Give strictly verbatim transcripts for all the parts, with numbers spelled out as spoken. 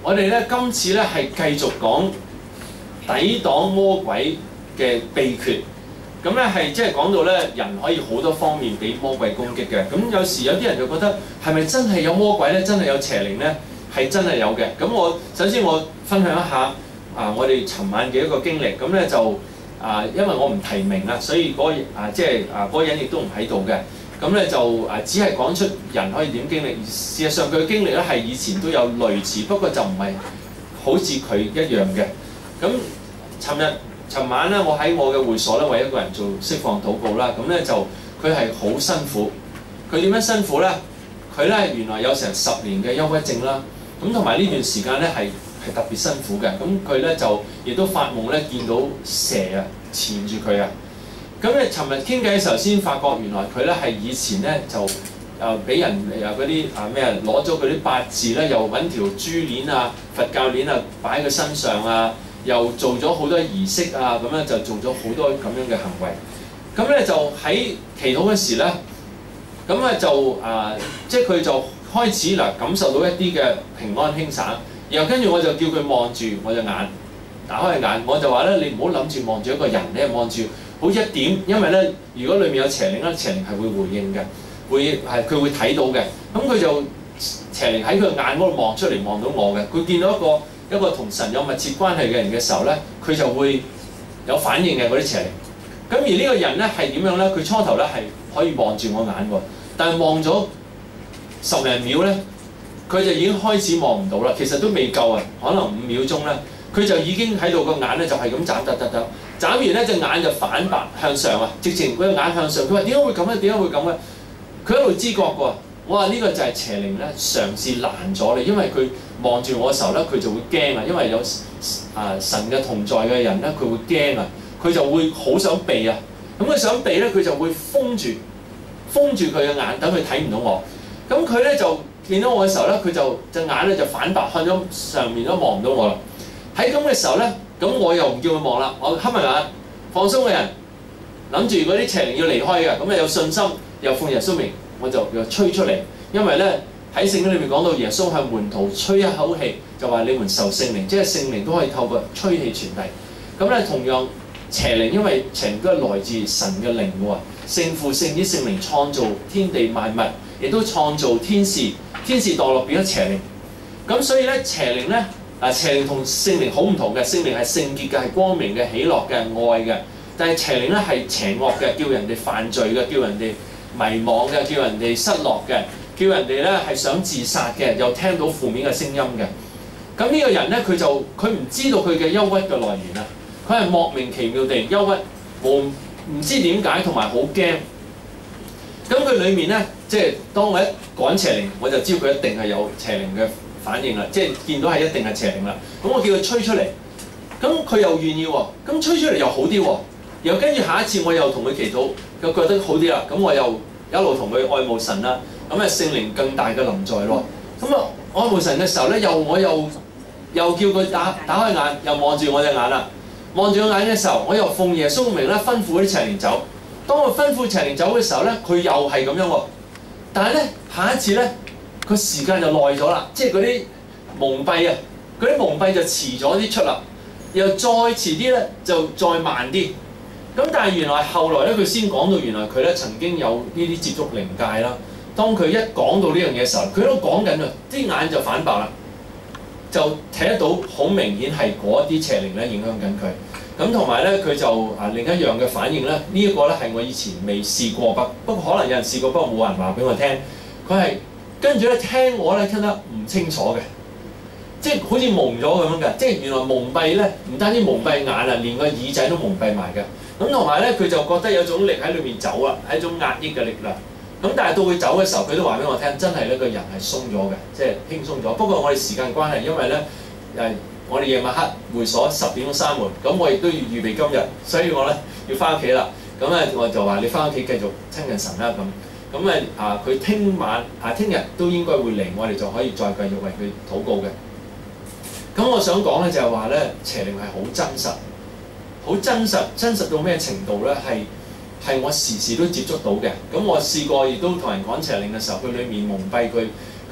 我哋咧今次咧係繼續講抵擋魔鬼嘅秘訣。咁咧係即係講到咧人可以好多方面俾魔鬼攻擊嘅。咁有時有啲人就覺得係咪真係有魔鬼咧？真係有邪靈咧？係真係有嘅。咁我首先我分享一下啊，我哋尋晚嘅一個經歷。咁咧就啊，因為我唔提名啦，所以嗰、那個、啊即係啊嗰、那個人亦都唔喺度嘅。咁咧就啊只係講出人可以點經歷。事實上佢嘅經歷咧係以前都有類似，不過就唔係好似佢一樣嘅。咁尋日。尋晚咧，我喺我嘅會所咧，為一個人做釋放禱告啦。咁咧就佢係好辛苦。佢點樣辛苦咧？佢咧原來有成十年嘅憂鬱症啦。咁同埋呢段時間咧係係特別辛苦嘅。咁佢咧就亦都發夢咧見到蛇啊纏住佢啊。咁咧尋日傾偈嘅時候先發覺原來佢咧係以前咧就誒俾人又嗰啲啊咩攞咗佢啲八字咧，又揾條珠鏈啊、佛教鏈啊擺喺佢身上啊。又做咗好多儀式啊，咁樣就做咗好多咁樣嘅行為。咁咧就喺祈禱嗰時咧，咁咧就啊，即係佢就開始嗱感受到一啲嘅平安輕省。然後跟住我就叫佢望住我隻眼，打開眼，我就話咧：你唔好諗住望住一個人，你係望住好一點，因為咧如果裡面有邪靈咧，邪靈係會回應嘅，會係佢會睇到嘅。咁佢就邪靈喺佢眼嗰度望出嚟，望到我嘅，佢見到一個。一個同神有密切關係嘅人嘅時候咧，佢就會有反應嘅嗰啲邪靈。咁而呢個人咧係點樣咧？佢初頭咧係可以望住我眼喎，但係望咗十零秒咧，佢就已經開始望唔到啦。其實都未夠啊，可能五秒鐘咧，佢就已經喺度個眼咧就係咁眨眨眨眨，眨完咧隻眼就反白向上啊！直情佢隻眼向上，佢話點解會咁咧？點解會咁咧？佢一路知覺㗎。我話呢個就係邪靈咧，嘗試攔咗你，因為佢望住我嘅時候咧，佢就會驚啊，因為有啊神嘅同在嘅人咧，佢會驚啊，佢就會好想避啊。咁佢想避咧，佢就會封住封住佢嘅眼，等佢睇唔到我。咁佢咧就見到我嘅時候咧，佢就隻眼咧就反白，向咗上面都望唔到我啦。喺咁嘅時候咧，咁我又唔叫佢望啦，我黑埋眼，放鬆嘅人，諗住嗰啲邪靈要離開嘅，咁啊有信心，又奉耶穌名。我就又吹出嚟，因為咧喺聖經裏面講到耶穌向門徒吹一口氣，就話你們受聖靈，即係聖靈都可以透過吹氣傳遞。咁咧同樣邪靈，因為邪靈都係來自神嘅靈喎，聖父、聖子、聖靈創造天地萬物，亦都創造天使，天使墮落變咗邪靈。咁所以咧邪靈咧啊邪靈同聖靈好唔同嘅，聖靈係聖潔嘅，係光明嘅、喜樂嘅、愛嘅，但係邪靈咧係邪惡嘅，叫人哋犯罪嘅，叫人哋迷惘嘅，叫人哋失落嘅，叫人哋咧係想自殺嘅，又聽到負面嘅聲音嘅。咁呢個人咧，佢就佢唔知道佢嘅憂鬱嘅來源啊，佢係莫名其妙地憂鬱，冇唔知點解，同埋好驚。咁佢裡面咧，即係當我一講邪靈，我就知道佢一定係有邪靈嘅反應啦，即係見到係一定係邪靈啦。咁我叫佢吹出嚟，咁佢又願意喎，咁吹出嚟又好啲喎。然後跟住下一次我又同佢祈禱，又覺得好啲啦。咁我又一路同佢愛慕神啦。咁啊聖靈更大嘅臨在咯。咁啊愛慕神嘅時候咧，又我又又叫佢打打開眼，又望住我隻眼啦。望住我眼嘅時候，我又奉耶穌名咧吩咐嗰啲邪靈走。當我吩咐邪靈走嘅時候咧，佢又係咁樣喎。但係咧下一次咧，個時間就耐咗啦，即係嗰啲蒙蔽啊，嗰啲蒙蔽就遲咗啲出啦。又再遲啲咧，就再慢啲。咁但係原來後來咧，佢先講到原來佢咧曾經有呢啲接觸靈界啦。當佢一講到呢樣嘢嘅時候，佢都講緊啊，啲眼就反白啦，就睇得到好明顯係嗰啲邪靈咧影響緊佢。咁同埋咧，佢就啊另一樣嘅反應咧，呢、這、一個咧係我以前未試過，不不過可能有人試過，不過冇人話俾我聽。佢係跟住咧聽我咧聽得唔清楚嘅，即係好似蒙咗咁樣嘅，即係原來蒙蔽咧唔單止蒙蔽眼啊，連個耳仔都蒙蔽埋嘅。咁同埋咧，佢就覺得有種力喺裏面走啊，係一種壓抑嘅力量。咁但係到佢走嘅時候，佢都話俾我聽，真係呢個人係鬆咗嘅，即係輕鬆咗。不過我哋時間關係，因為咧誒，我哋夜晚黑會所十點鐘閂門，咁我亦都要預備今日，所以我咧要翻屋企啦。咁咧我就話你翻屋企繼續親近神啦咁。咁誒啊，佢聽晚啊聽日都應該會嚟，我哋就可以再繼續為佢禱告嘅。咁我想講咧就係話咧，邪靈係好真實。好真實，真實到咩程度咧？係係我時時都接觸到嘅。咁我試過亦都同人講邪靈嘅時候，佢裏面蒙蔽佢，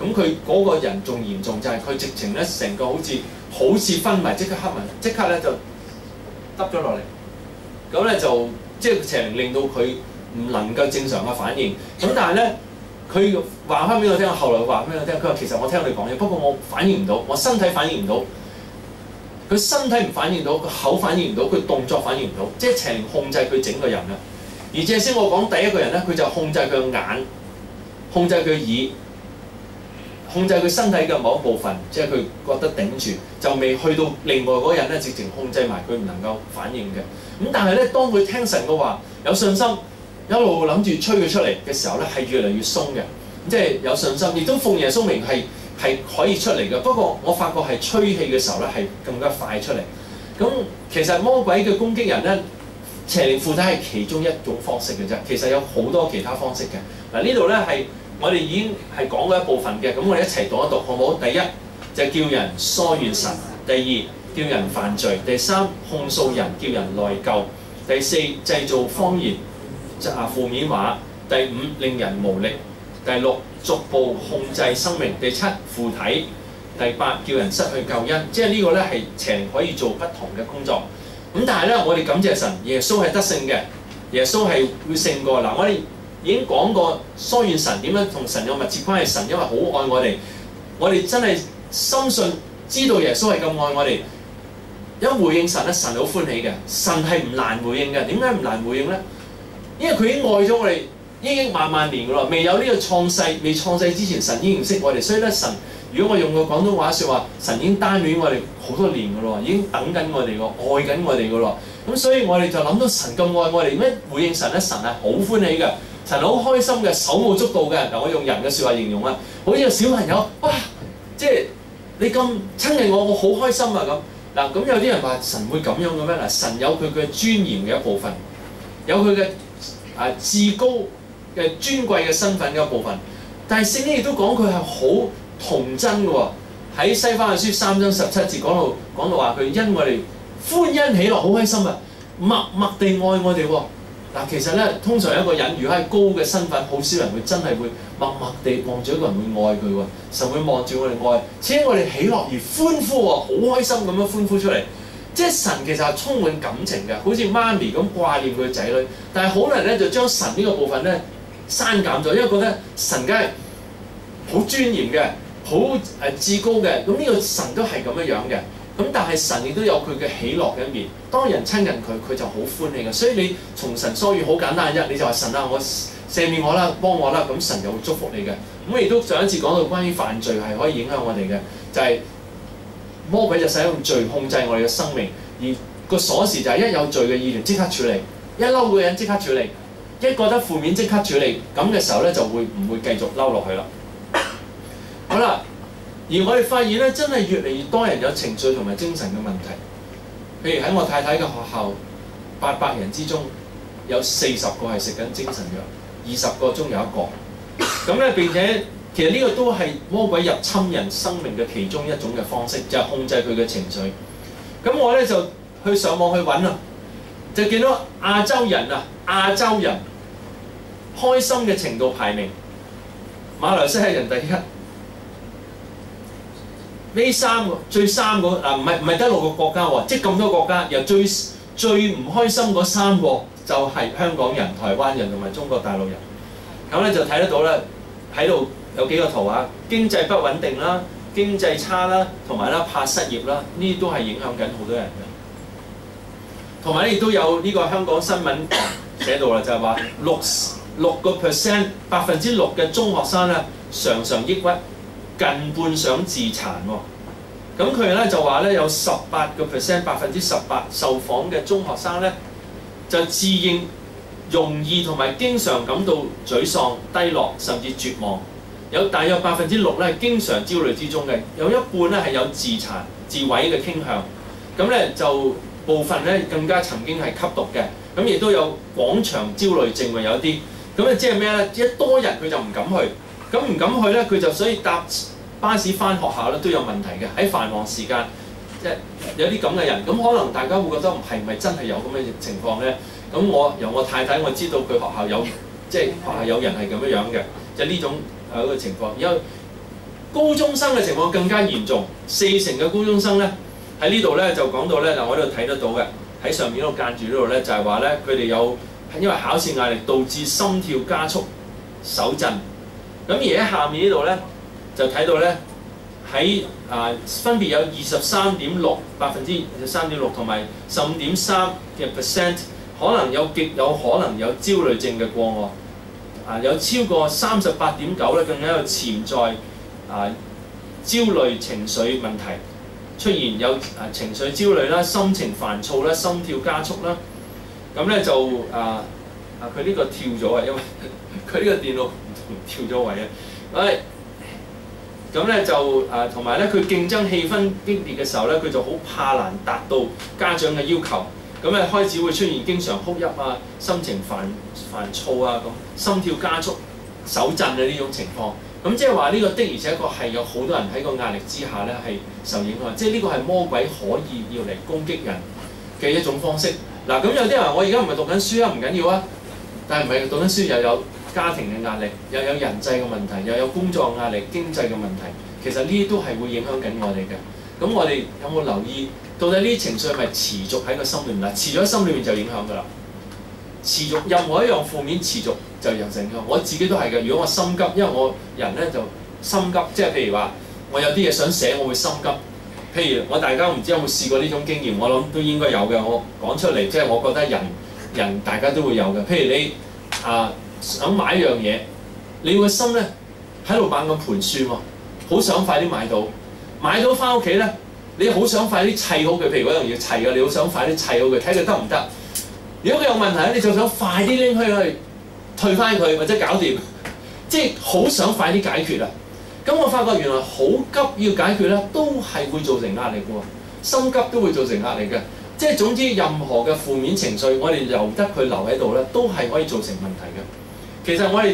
咁佢嗰個人仲嚴重，就係佢直情咧成個好似好似昏迷，即刻黑迷，即刻咧就耷咗落嚟。咁咧就即係邪靈令到佢唔能夠正常嘅反應。咁但係咧，佢話翻俾我聽，後來話俾我聽，佢話其實我聽你講嘢，不過我反應唔到，我身體反應唔到。佢身體唔反應到，佢口反應唔到，佢動作反應唔到，即係邪靈控制佢整個人啦。而正先我講第一個人咧，佢就控制佢嘅眼，控制佢耳，控制佢身體嘅某一部分，即係佢覺得頂住，就未去到另外嗰個人咧，直情控制埋佢唔能夠反應嘅。咁但係咧，當佢聽神嘅話，有信心，一路諗住催佢出嚟嘅時候咧，係越嚟越鬆嘅，即係有信心，亦都奉耶穌名係係可以出嚟嘅。不過我發覺係吹氣嘅時候咧，係更加快出嚟。咁其實魔鬼嘅攻擊人咧，邪靈附體係其中一種方式嘅啫。其實有好多其他方式嘅。嗱，呢度咧係我哋已經係講過一部分嘅。咁我哋一齊讀一讀好唔好？第一就係叫人疏遠神，第二叫人犯罪，第三控訴人，叫人內疚，第四製造謊言，啊負面話，第五令人無力，第六逐步控制生命，第七附體，第八叫人失去救恩。即係呢個咧係邪靈可以做不同嘅工作。咁但係咧，我哋感謝神，耶穌係得勝嘅，耶穌係會勝過。嗱，我哋已經講過疏遠神點樣同神有密切關係。神因為好愛我哋，我哋真係深信知道耶穌係咁愛我哋。一回應神咧，神好歡喜嘅，神係唔難回應嘅。點解唔難回應咧？因為佢已經愛咗我哋，已經萬萬年噶啦，未有呢個創世，未創世之前，神已經認識我哋。所以咧，神如果我用個廣東話説話，神已經單戀我哋好多年噶咯，已經等緊我哋個，愛緊我哋噶咯。咁所以我哋就諗到神咁愛我哋，咩回應神咧？神係好歡喜嘅，神好開心嘅，手舞足蹈嘅。嗱，我用人嘅説話形容啊，好似個小朋友，哇！即係你咁親近我，我好開心啊咁。嗱，咁有啲人話神會咁樣嘅咩？嗱，神有佢嘅尊嚴嘅一部分，有佢嘅啊至高嘅尊貴嘅身份嘅一部分。但係聖經亦都講佢係好童真嘅喎。喺西番嘅書三章十七節講到講到話佢因我哋歡欣喜樂，好開心啊，默默地愛我哋喎。嗱，其實咧，通常一個人如果係高嘅身份，好少人會真係會默默地望住一個人會愛佢喎。神會望住我哋愛，且我哋喜樂而歡呼喎，好開心咁樣歡呼出嚟。即係神其實係充滿感情嘅，好似媽咪咁掛念佢嘅仔女。但係好多人咧就將神呢個部分咧刪減咗，因為覺得神梗係好尊嚴嘅，好誒至高嘅。咁呢個神都係咁樣樣嘅。咁但係神亦都有佢嘅喜樂嘅一面。當人親近佢，佢就好歡喜嘅。所以你從神疏遠好簡單啫，你就話神啊，我赦免我啦，幫我啦，咁神就會祝福你嘅。咁亦都上一次講到關於犯罪係可以影響我哋嘅，就係、是、魔鬼就使用罪控制我哋嘅生命，而個鎖匙就係一有罪嘅意念即刻處理，一嬲個人即刻處理，一覺得負面即刻處理，咁嘅時候咧就會唔會繼續嬲落去啦。好啦。而我哋發現咧，真係越嚟越多人有情緒同埋精神嘅問題。譬如喺我太太嘅學校，八百人之中有四十個係食緊精神藥，二十個中有一個。咁咧並且其實呢個都係魔鬼入侵人生命嘅其中一種嘅方式，就係、是、控制佢嘅情緒。咁我咧就去上網去揾啊，就見到亞洲人啊，亞洲人開心嘅程度排名，馬來西亞人第一。呢三個最三個啊，唔係唔係得六個國家喎，即係咁多國家，由最最唔開心嗰三個就係香港人、台灣人同埋中國大陸人。咁咧就睇得到咧，喺度有幾個圖啊，經濟不穩定啦、經濟差啦，同埋啦怕失業啦，呢啲都係影響緊好多人嘅。同埋咧亦都有呢個香港新聞寫到啦，就係話六六個 percent 百分之六嘅中學生咧常常抑鬱。近半想自殘喎，咁佢咧就話咧有十八個 percent 百分之十八受訪嘅中學生咧就自認容易同埋經常感到沮喪、低落甚至絕望，有大約百分之六咧係經常焦慮之中嘅，有一半咧係有自殘、自毀嘅傾向，咁咧就部分咧更加曾經係吸毒嘅，咁亦都有廣場焦慮症喎，有啲咁啊，即係咩咧？一多人佢就唔敢去。咁唔敢去咧，佢就所以搭巴士返學校咧都有問題嘅。喺繁忙時間，即係有啲咁嘅人，咁可能大家會覺得係咪真係有咁嘅情況咧？咁我由我太太我知道佢學校有，即係學校有人係咁樣樣嘅，即係呢種誒個情況。因為高中生嘅情況更加嚴重，四成嘅高中生咧喺呢度咧就講到咧，嗱我呢度睇得到嘅，喺上面嗰度間住呢度咧就係話咧佢哋有因為考試壓力導致心跳加速、手震。咁而喺下面呢度咧就睇到咧喺啊分別有二十三點六百分之二十三點六同埋十五點三嘅 percent 可能有極有可能有焦慮症嘅個案。啊有超過三十八點九咧，更加有潛在啊焦慮情緒問題出現，有啊情緒焦慮啦、心情煩躁啦、心跳加速啦。咁咧就啊啊佢呢個跳咗啊，因為佢呢個電腦跳咗位啊。誒咁咧就啊同埋咧佢競爭氣氛激烈嘅時候咧，佢就好怕難達到家長嘅要求。咁咧開始會出現經常哭泣啊、心情煩煩躁啊、咁心跳加速、手震嘅呢種情況。咁即係話呢個的而且確係有好多人喺個壓力之下咧係受影響。即係呢個係魔鬼可以要嚟攻擊人嘅一種方式。嗱咁有啲人話我而家唔係讀緊書啊，唔緊要啊。但係唔係讀緊書又有家庭嘅壓力，又有人際嘅問題，又有工作壓力、經濟嘅問題。其實呢啲都係會影響緊我哋嘅。咁我哋有冇留意？到底呢啲情緒係咪持續喺個心裏面？嗱，持續喺心裏面就影響㗎啦。持續任何一樣負面持續就有影響。我自己都係嘅。如果我心急，因為我人咧就心急，即係譬如話我有啲嘢想寫，我會心急。譬如我大家唔知有冇試過呢種經驗，我諗都應該有嘅。我講出嚟，即係我覺得人人大家都會有嘅。譬如你啊想買一樣嘢，你個心咧喺度猛咁盤算喎，好想快啲買到，買到翻屋企咧。你好想快啲砌好佢，譬如嗰樣嘢砌嘅，你好想快啲砌好佢，睇佢得唔得？如果佢有問題咧，你就想快啲拎去去退翻佢，或者搞掂，即係好想快啲解決啊！咁我發覺原來好急要解決咧，都係會造成壓力嘅喎，心急都會造成壓力嘅。即係總之，任何嘅負面情緒，我哋由得佢留喺度咧，都係可以造成問題嘅。其實我哋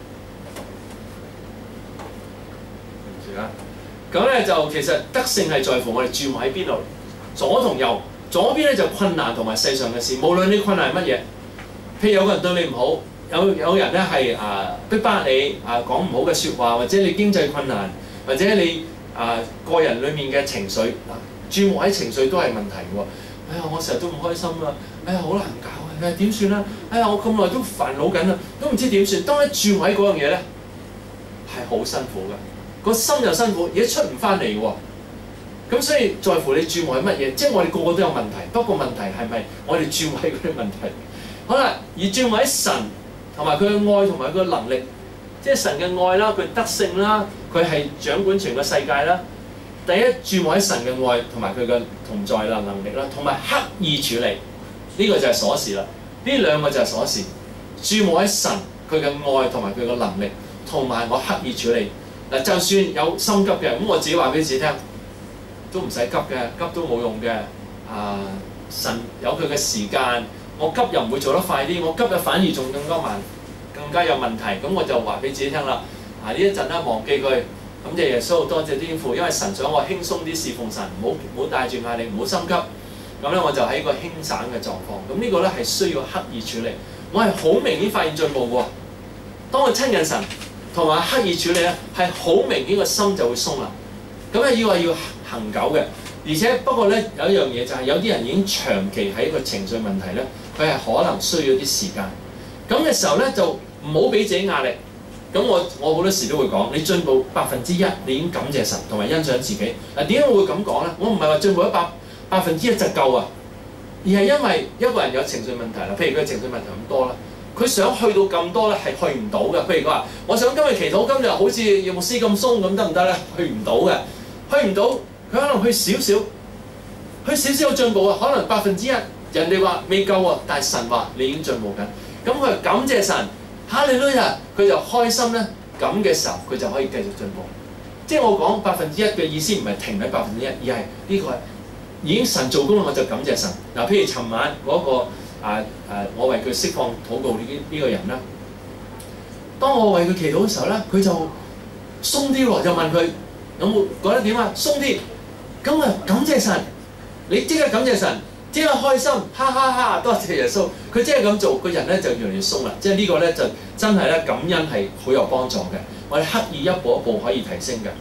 咁咧就其實得勝係在乎我哋注目喺邊度，左同右。左邊咧就困難同埋世上嘅事，無論你困難係乜嘢，譬如有個人對你唔好，有有人咧係啊逼迫你啊講唔好嘅説話，或者你經濟困難，或者你啊個人裡面嘅情緒，注目喺情緒都係問題喎。哎呀，我成日都唔開心啊！哎呀，好難搞啊！哎呀，點算啊？哎呀，我咁耐都煩惱緊啊，都唔知點算。當你注目喺嗰樣嘢咧，係好辛苦嘅。個心又辛苦，而家出唔翻嚟喎。咁所以在乎你注目係乜嘢？即係我哋個個都有問題，不過問題係咪我哋注目喺嗰啲問題？好啦，而注目喺神同埋佢嘅愛同埋佢嘅能力，即係神嘅愛啦，佢得勝啦，佢係掌管全個世界啦。第一，注目喺神嘅愛同埋佢嘅同在啦、能力啦，同埋刻意處理，呢、這個就係鎖匙啦。呢兩個就係鎖匙。注目喺神佢嘅愛同埋佢嘅能力，同埋我刻意處理。嗱，就算有心急嘅，咁我自己話俾自己聽，都唔使急嘅，急都冇用嘅。啊，神有佢嘅時間，我急又唔會做得快啲，我急又反而仲更加慢，更加有問題。咁我就話俾自己聽啦，啊呢一陣咧忘記佢，咁就耶穌多謝天父，因為神想我輕鬆啲侍奉神，唔好唔好帶住壓力，唔好心急。咁咧我就喺個輕省嘅狀況。咁呢個咧係需要刻意處理。我係好明顯發現進步喎。當我親近神同埋刻意處理咧，係好明顯個心就會鬆啦。咁咧要話要恒久嘅，而且不過咧有一樣嘢就係有啲人已經長期喺一個情緒問題咧，佢係可能需要啲時間。咁嘅時候咧就唔好俾自己壓力。咁我我好多時都會講，你進步百分之一，你已經感謝神同埋欣賞自己。嗱，點解我會咁講咧？我唔係話進步一百百分之一就夠啊，而係因為一個人有情緒問題啦，譬如佢情緒問題咁多啦。佢想去到咁多咧，係去唔到嘅。譬如佢話：我想今日祈禱，今日好似牧師咁鬆咁得唔得咧？去唔到嘅，去唔到。佢可能去少少，去少少有進步啊。可能百分之一，人哋話未夠啊，但係神話你已經進步緊。咁佢就感謝神，哈利路亞，佢就開心咧。咁嘅時候，佢就可以繼續進步。即係我講百分之一嘅意思，唔係停喺百分之一，而係呢個係已經神做工啦，我就感謝神。嗱，譬如尋晚嗰個。啊啊！我為佢釋放禱告呢啲呢個人啦。當我為佢祈禱嘅時候咧，佢就鬆啲喎，就問佢有冇覺得點啊？鬆啲，咁啊感謝神，你即刻感謝神，即刻開心，哈哈哈！多謝耶穌。佢即係咁做，個人咧就越嚟越鬆啦。即係呢個咧就真係咧感恩係好有幫助嘅。我哋刻意一步一步可以提升嘅。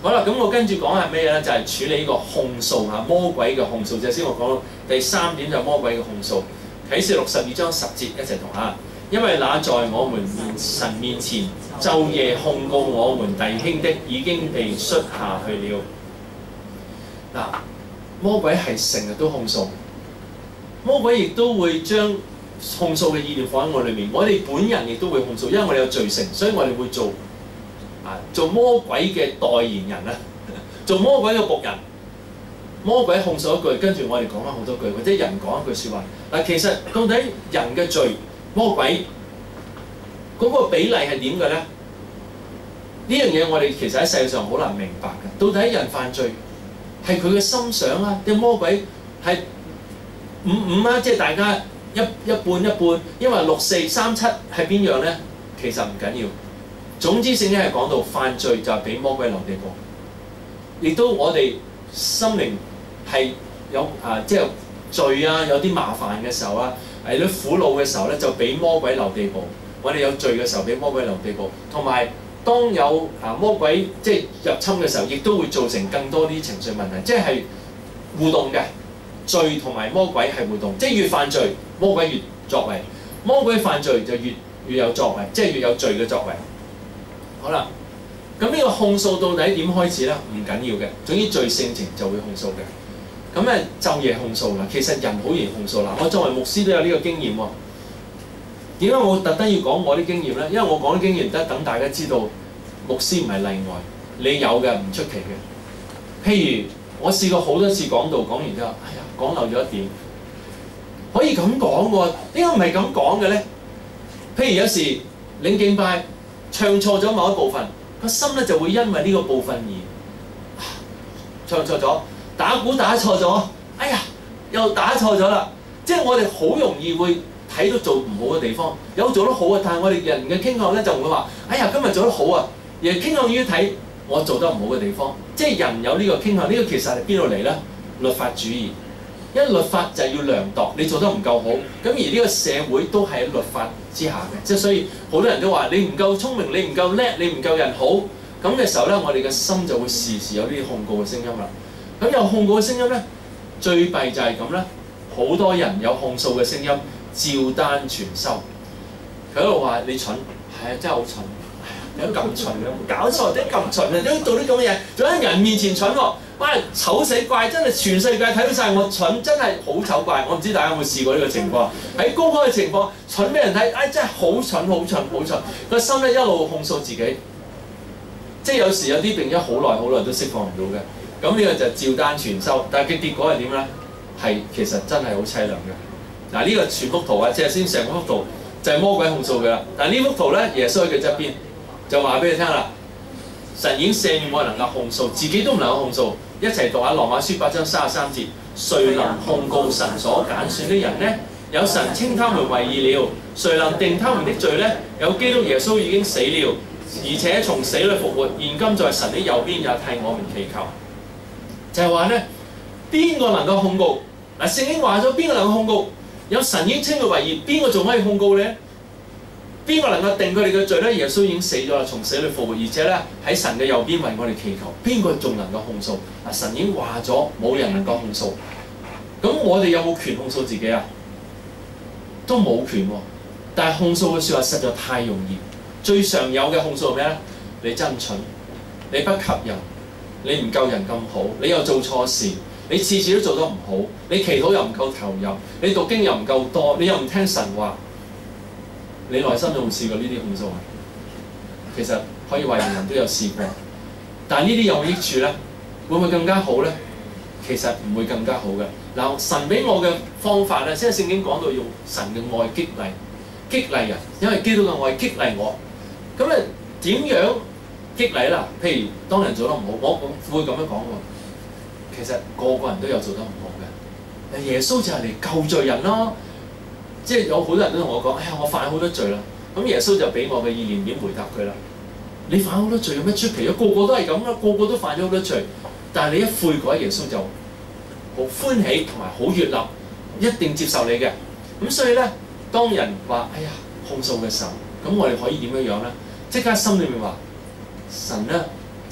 好啦，咁我跟住講係咩咧？就係、是、處理呢個控訴嚇，魔鬼嘅控訴。就先我講到第三點就係魔鬼嘅控訴。啟示錄十二章十節一齊讀下。因為那在我們面神面前晝夜控告我們弟兄的，已經被摔下去了。嗱，魔鬼係成日都控訴，魔鬼亦都會將控訴嘅意念放喺我裏面。我哋本人亦都會控訴，因為我哋有罪性，所以我哋會做啊做魔鬼嘅代言人啊，做魔鬼嘅僕人。魔鬼控訴一句，跟住我哋講翻好多句，或者人講一句説話。嗱，其實到底人嘅罪，魔鬼嗰個比例係點嘅咧？呢樣嘢我哋其實喺世界上好難明白嘅。到底人犯罪係佢嘅心想啊，定魔鬼係五五啊？即係大家一一半一半，因為六四三七係邊樣咧？其實唔緊要。總之聖經係講到犯罪就係俾魔鬼留地步，亦都我哋心靈係有啊，即係罪啊，有啲麻煩嘅時候啊。係啲苦惱嘅時候咧，就俾魔鬼留地步。我哋有罪嘅時候，俾魔鬼留地步。同埋當有啊魔鬼即係入侵嘅時候，亦都會造成更多啲情緒問題，即係互動嘅罪同埋魔鬼係互動，即係越犯罪，魔鬼越作為；魔鬼犯罪就越越有作為，即係越有罪嘅作為。好啦，咁呢個控訴到底點開始咧？唔緊要嘅，總之罪性情就會控訴嘅。咁咧晝夜控訴啦，其實人好容易控訴啦。我作為牧師都有呢個經驗喎。點解我特登要講我啲經驗咧？因為我講啲經驗得等大家知道，牧師唔係例外，你有嘅唔出奇嘅。譬如我試過好多次講道，講完之後，哎呀講漏咗一點，可以咁講喎？點解唔係咁講嘅咧？譬如有時領敬拜唱錯咗某一部分，個心咧就會因為呢個部分而、啊、唱錯咗。打鼓打錯咗，哎呀，又打錯咗啦！即係我哋好容易會睇到做唔好嘅地方，有做得好嘅，但係我哋人嘅傾向咧就唔會話，哎呀，今日做得好啊！而係傾向於睇我做得唔好嘅地方，即係人有呢個傾向。呢個其實係邊度嚟咧？律法主義，因為律法就係要量度，你做得唔夠好，咁而呢個社會都係喺律法之下嘅，即係所以好多人都話你唔夠聰明，你唔夠叻，你唔夠人好，咁嘅時候咧，我哋嘅心就會時時有呢啲控告嘅聲音啦。咁有控告嘅聲音咧，最弊就係咁啦。好多人有控訴嘅聲音，照單全收。佢喺度話你蠢，係啊，真係好蠢。有咁蠢嘅，搞錯啲咁蠢啊！點解做啲咁嘅嘢？做喺人面前蠢喎，哇！醜死怪，真係全世界睇到晒我蠢，真係好醜怪。我唔知大家有冇試過呢個情況？喺公開嘅情況，蠢俾人睇，哎，真係好蠢，好蠢，好蠢。個心咧一路控訴自己，即係有時有啲病咗好耐好耐都釋放唔到嘅。咁呢個就照單全收，但係嘅結果係點咧？係其實真係好凄涼嘅。嗱，呢個全幅圖啊，即係先成幅圖就係魔鬼控訴嘅啦。但係呢幅圖咧，耶穌喺佢側邊就話俾你聽啦。神已經赦免我能夠控訴，自己都唔能夠控訴。一齊讀下羅馬書八章三十三節：誰能控告神所揀選的人呢？有神稱他們為義了，誰能定他們的罪呢？有基督耶穌已經死了，而且從死裏復活，現今在神的右邊，也替我們祈求。就係話咧，邊個能夠控告？嗱，聖經話咗邊個能夠控告？有神已經稱佢為義，邊個仲可以控告咧？邊個能夠定佢哋嘅罪咧？耶穌已經死咗啦，從死裏復活，而且咧喺神嘅右邊為我哋祈求。邊個仲能夠控訴？嗱，神已經話咗，冇人能夠控訴。咁我哋有冇權控訴自己啊？都冇權喎。但係控訴嘅説話實在太容易。最常有嘅控訴係咩咧？你真蠢，你不及人。你唔夠人咁好，你又做錯事，你次次都做得唔好，你祈禱又唔夠投入，你讀經又唔夠多，你又唔聽神話，你內心有冇試過呢啲控訴啊？其實可以話人人都有試過，但係呢啲有冇益處咧？會唔會更加好咧？其實唔會更加好嘅。嗱，神俾我嘅方法咧，即係聖經講到用神嘅愛激勵，激勵人，因為基督嘅愛激勵我。咁咧點樣激勵啦？譬如當人做得唔好，我我會咁樣講喎。其實個個人都有做得唔好嘅。耶穌就係嚟救罪人咯。即係有好多人都同我講：哎呀，我犯好多罪啦。咁耶穌就俾我嘅意念點回答佢啦。你犯好多罪有咩出奇啊？個個都係咁啦，個個都犯咗好多罪。但係你一悔改，耶穌就好歡喜同埋好悅納，一定接受你嘅。咁所以咧，當人話：哎呀，控訴嘅時候，咁我哋可以點樣樣咧？即刻心裏面話：神咧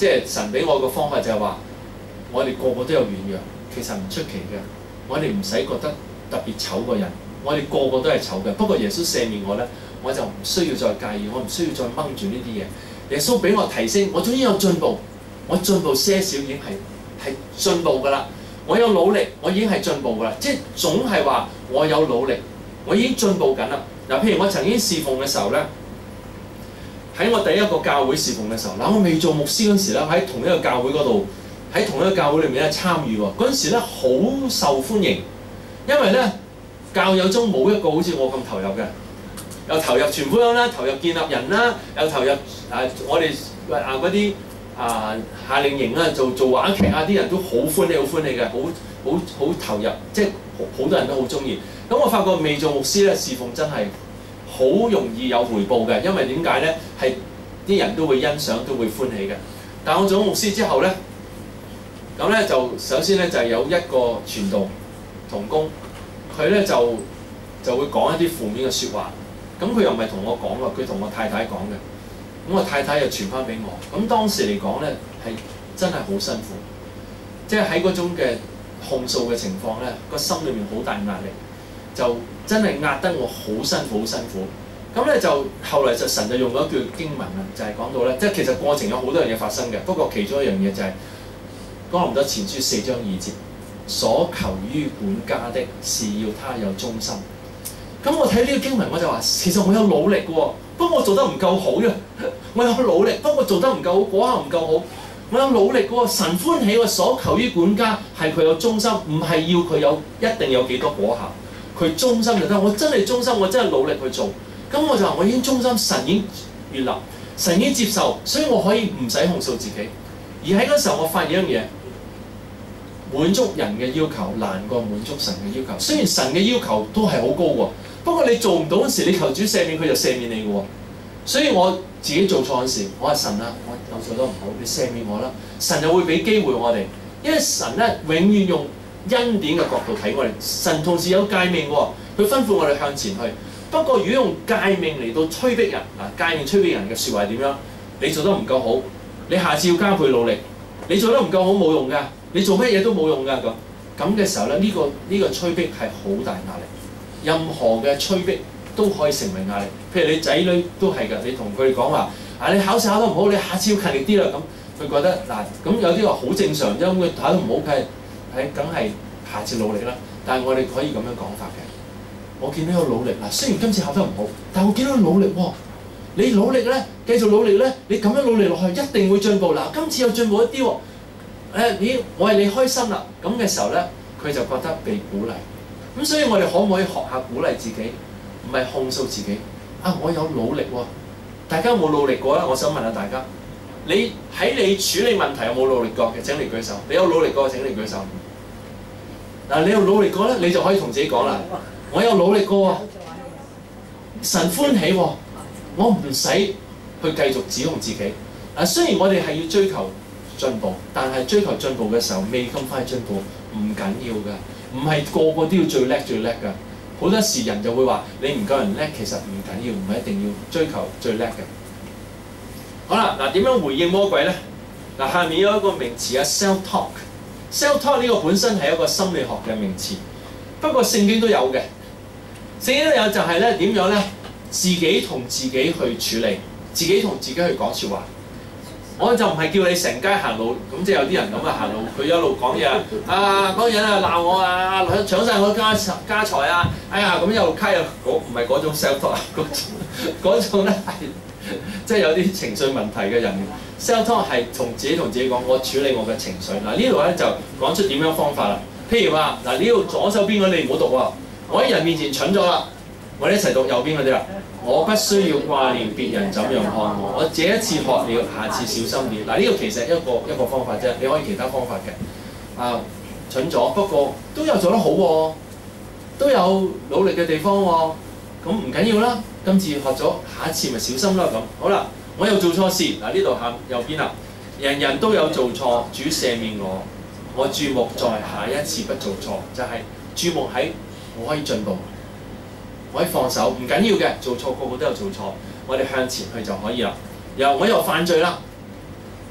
即係神俾我個方法就係話，我哋個個都有軟弱，其實唔出奇嘅。我哋唔使覺得特別醜個人，我哋個個都係醜嘅。不過耶穌赦免我咧，我就唔需要再介意，我唔需要再掹住呢啲嘢。耶穌俾我提升，我終於有進步，我進步些少已經係係進步㗎啦。我有努力，我已經係進步㗎啦。即係總係話我有努力，我已經進步緊啦。嗱，譬如我曾經侍奉嘅時候咧，喺我第一個教會侍奉嘅時候，嗱我未做牧師嗰陣時咧，喺同一個教會嗰度，喺同一個教會裏面咧參與喎。嗰陣時咧好受歡迎，因為咧教友中冇一個好似我咁投入嘅。又投入傳福音啦，投入建立人啦，又投入啊我哋啊嗰啲啊夏令營啦，做做話劇啊，啲人都好歡喜，好歡喜嘅，好好好投入，即係好多人都好中意。咁我發覺未做牧師咧，侍奉真係好容易有回報嘅，因為點解咧？係啲人都會欣賞，都會歡喜嘅。但係我做咗牧師之後咧，咁咧就首先咧就係有一個傳道同工，佢咧就就會講一啲負面嘅説話。咁佢又唔係同我講喎，佢同我太太講嘅。咁我太太又傳翻俾我。咁當時嚟講咧，係真係好辛苦，即係喺嗰種嘅控訴嘅情況咧，個心裏面好大壓力，就真係壓得我好辛苦，好辛苦。咁咧就後來就神就用咗一句經文啊，就係、是、講到咧，即係其實過程有好多樣嘢發生嘅。不過其中一樣嘢就係、是《哥林多前書》四章二節，所求於管家的是要他有忠心。咁我睇呢個經文我就話，其實我有努力嘅喎，不過我做得唔夠好嘅。我有努力，不過做得唔夠好，果效唔夠好。我有努力嘅喎，神歡喜我所求於管家係佢有忠心，唔係要佢有一定有幾多果效，佢忠心就得。我真係忠心，我真係努力去做。咁我就話我已經忠心，神已經悅納，神已經接受，所以我可以唔使控訴自己。而喺嗰時候我發現一樣嘢。滿足人嘅要求難過滿足神嘅要求。雖然神嘅要求都係好高喎，不過你做唔到嗰時，你求主赦免佢就赦免你嘅喎。所以我自己做錯嗰時，我話神啊，我我做得唔好，你赦免我啦。神就會俾機會我哋，因為神咧永遠用恩典嘅角度睇我哋。神同時有誡命喎，佢吩咐我哋向前去。不過如果用誡命嚟到催逼人啊，誡命催逼人嘅説話係點樣？你做得唔夠好，你下次要加倍努力。你做得唔夠好冇用㗎。你做乜嘢都冇用㗎，咁咁嘅時候咧，呢、這個呢、這個催逼係好大壓力。任何嘅催逼都可以成為壓力。譬如你仔女都係㗎，你同佢哋講話啊，你考試考得唔好，你下次要勤力啲啦。咁佢覺得嗱，咁有啲話好正常，因為佢考得唔好，梗係係梗係下次努力啦。但係我哋可以咁樣講法嘅。我見到有努力嗱，雖然今次考得唔好，但我見到有努力喎。你努力咧，繼續努力咧，你咁樣努力落去一定會進步。嗱，今次又進步一啲喎。誒，咦！我係你開心啦，咁嘅時候咧，佢就覺得被鼓勵。咁所以我哋可唔可以學下鼓勵自己，唔係控訴自己？啊，我有努力喎、哦！大家有冇努力過咧？我想問下大家，你喺你處理問題有冇努力過嘅？請你舉手。你有努力過嘅請你舉手。嗱，你有努力過咧，你就可以同自己講啦。我有努力過喎，神歡喜喎，我唔使去繼續指控自己。嗱，雖然我哋係要追求進步，但係追求進步嘅時候未咁快進步唔緊要㗎，唔係個個都要最叻最叻㗎。好多時人就會話你唔夠人叻，其實唔緊要，唔係一定要追求最叻嘅。好啦，嗱點樣回應魔鬼咧？嗱，下面有一個名詞啊 ，self talk。self talk 呢個本身係一個心理學嘅名詞，不過聖經都有嘅。聖經都有就係咧點樣咧？自己同自己去處理，自己同自己去講説話。我就唔係叫你成街行路，咁即係有啲人咁啊行路，佢一路講嘢啊，嗰個人啊鬧我啊，搶晒我家家財啊，哎呀咁一路揩啊，嗰唔係嗰種 self talk，嗰種咧係即係有啲情緒問題嘅人。self talk 係同自己同自己講，我處理我嘅情緒。嗱呢度咧就講出點樣方法啦。譬如話嗱呢度左手邊嗰啲你唔好讀喎，我喺人面前蠢咗啦，我哋一齊讀右邊嗰啲啦。我不需要掛念別人怎樣看我，我這一次學了，下次小心啲。嗱，呢個其實一個一個方法啫，你可以其他方法嘅。啊，蠢咗，不過都有做得好喎、啊，都有努力嘅地方喎、啊。咁唔緊要啦，今次學咗，下一次咪小心啦咁。好啦，我又做錯事，嗱呢度下右邊啦，人人都有做錯，主赦免我，我注目在下一次不做錯，就係、是、注目喺我可以進步。我可以放手，唔緊要嘅，做錯個個都有做錯，我哋向前去就可以啦。又我又犯罪啦，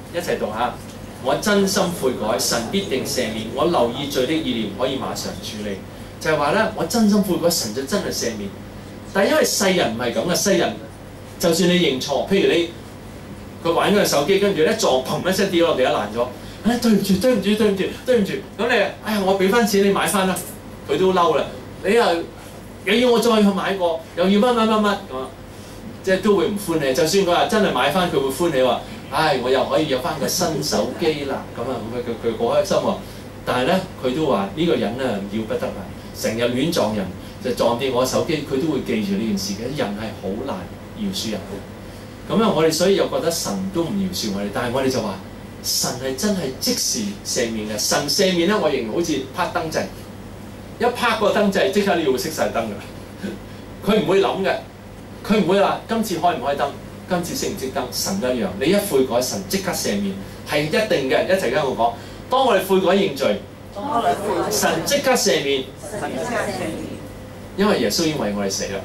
一齊讀下。我真心悔改，神必定赦免。我留意罪的意念，可以馬上處理。就係話咧，我真心悔改，神就真係赦免。但係因為世人唔係咁嘅，世人就算你認錯，譬如你佢玩嗰個手機，跟住一撞，砰一聲跌落地一爛咗。唉、哎，對唔住，對唔住，對唔住，對唔住。咁你，哎呀，我俾翻錢你買翻啦，佢都嬲啦。你又又要我再去買過，又要乜乜乜乜咁，即係都會唔歡喜。就算佢話真係買翻，佢會歡喜話。唉，我又可以有翻個新手機啦，咁啊，咁佢佢好開心喎。但係咧，佢都話呢、這個人啊要不得啊，成日亂撞人，就撞跌我手機，佢都會記住呢件事嘅。人係好難饒恕人嘅。咁啊，我哋所以又覺得神都唔饒恕我哋，但係我哋就話神係真係即時赦免嘅。神赦免咧，我形容好似拍燈掣，一拍個燈掣，即刻你要熄晒燈㗎啦。佢唔會諗嘅，佢唔會話今次開唔開燈。今次熄唔熄燈，神一樣。你一悔改，神即刻赦免，係一定嘅。一齊跟我講，當我哋悔改認罪，神即刻赦免，因為耶穌已經為我哋死啦。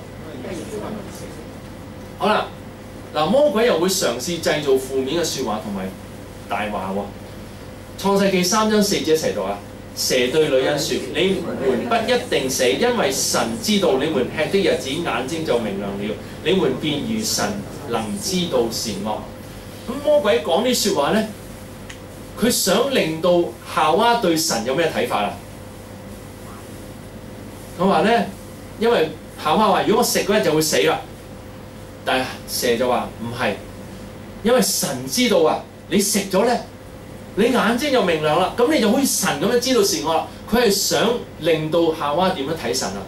好啦，嗱，魔鬼又會嘗試製造負面嘅説話同埋大話喎。創世記三章四節一齊讀啊！蛇對女人說：你們不一定死，因為神知道你們吃的日子，眼睛就明亮了，你們便如神，能知道善惡。咁魔鬼講啲説話咧，佢想令到夏娃對神有咩睇法啊？佢話咧，因為夏娃話：如果我食嗰日就會死啦。但係蛇就話唔係，因為神知道啊，你食咗咧。你眼睛就明亮啦，咁你就好似神咁樣知道善惡啦。佢係想令到夏娃點樣睇神啊？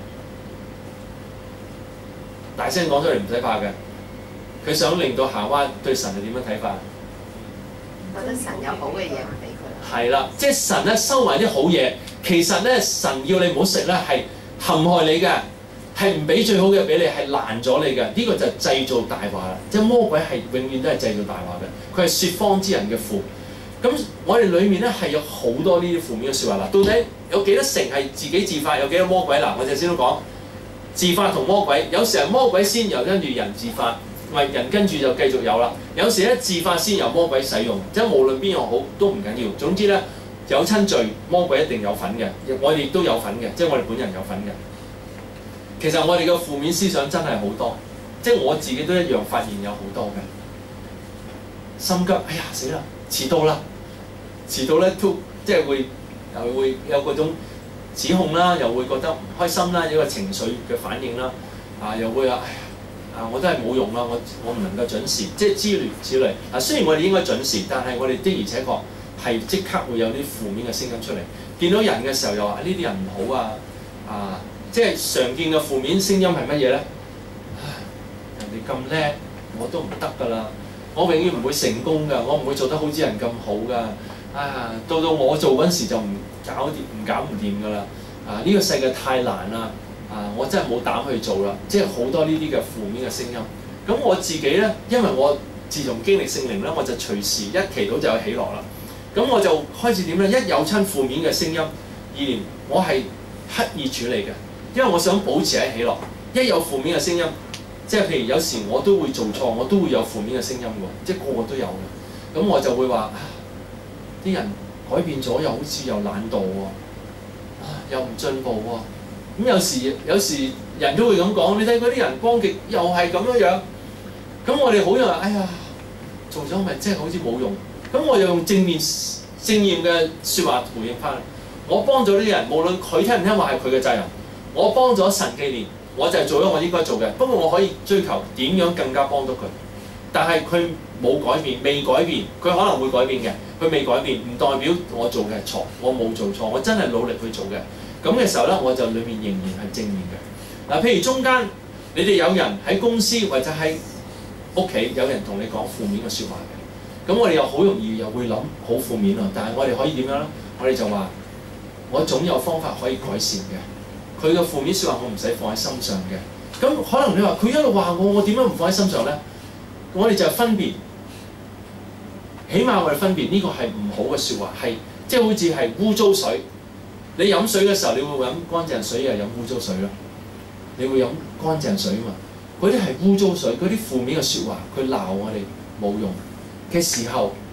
大聲講出嚟唔使怕嘅。佢想令到夏娃對神係點樣睇法？ 覺得神有好嘅嘢唔俾佢。 係啦，即係神咧收埋啲好嘢，其實咧神要你唔好食咧係陷害你嘅，係唔俾最好嘅俾你，係攔咗你嘅。呢、這個就係製造大話啦。即係魔鬼係永遠都係製造大話嘅，佢係説謊之人嘅父。咁我哋裡面咧係有好多呢啲負面嘅説話啦。到底有幾多成係自己自發，有幾多魔鬼嗱？我頭先都講自發同魔鬼，有時係魔鬼先，又跟住人自發，咪人跟住就繼續有啦。有時咧自發先由魔鬼使用，即係無論邊樣好都唔緊要。總之咧有親罪，魔鬼一定有份嘅，我哋亦都有份嘅，即係我哋本人有份嘅。其實我哋嘅負面思想真係好多，即係我自己都一樣發現有好多嘅心急，哎呀死啦！遲到啦，遲到咧都即係會又會有嗰種指控啦，又會覺得唔開心啦，有個情緒嘅反應啦，啊又會話，哎呀啊我都係冇用啦，我我唔能夠準時，即係之類之類。啊雖然我哋應該準時，但係我哋的而且確係即刻會有啲負面嘅聲音出嚟。見到人嘅時候又話呢啲人唔好啊，啊即係常見嘅負面聲音係乜嘢咧？唉，人哋咁叻，我都唔得㗎啦。我永遠唔會成功㗎，我唔會做得好似人咁好㗎。啊，到到我做嗰陣時就唔搞掂，唔搞唔掂㗎啦。啊，呢個世界太難啦。啊，我真係冇膽去做啦。即係好多呢啲嘅負面嘅聲音。咁我自己咧，因為我自從經歷聖靈咧，我就隨時一祈禱就有喜樂啦。咁我就開始點咧？一有親負面嘅聲音意念，我係刻意處理嘅，因為我想保持喺喜樂。一有負面嘅聲音。即係譬如有時我都會做錯，我都會有負面嘅聲音喎，即係個個都有嘅。咁我就會話：啲人改變咗，又好似又懶惰喎，啊又唔進步喎。咁有時有時人都會咁講，你睇嗰啲人光極又係咁樣樣。咁我哋好容易，哎呀，做咗咪即係好似冇用。咁我就用正面正面嘅説話回應翻。我幫咗啲人，無論佢聽唔聽話係佢嘅責任。我幫咗神紀念。我就係做咗我應該做嘅，不過我可以追求點樣更加幫到佢。但係佢冇改變，未改變，佢可能會改變嘅。佢未改變，唔代表我做嘅係錯，我冇做錯，我真係努力去做嘅。咁嘅時候咧，我就裏面仍然係正面嘅。嗱，譬如中間你哋有人喺公司或者喺屋企有人同你講負面嘅説話嘅，咁我哋又好容易又會諗好負面啊。但係我哋可以點樣咧？我哋就話我總有方法可以改善嘅。佢嘅負面説話我唔使放喺心上嘅，咁可能你話佢一路話我，我點樣唔放喺心上咧？我哋就係分別，起碼我哋分別呢個係唔好嘅説話，係即係好似係污糟水。你飲水嘅時候，你會飲乾淨水，又飲污糟水咯？你會飲乾淨水嘛？嗰啲係污糟水，嗰啲負面嘅説話，佢鬧我哋冇用嘅時候，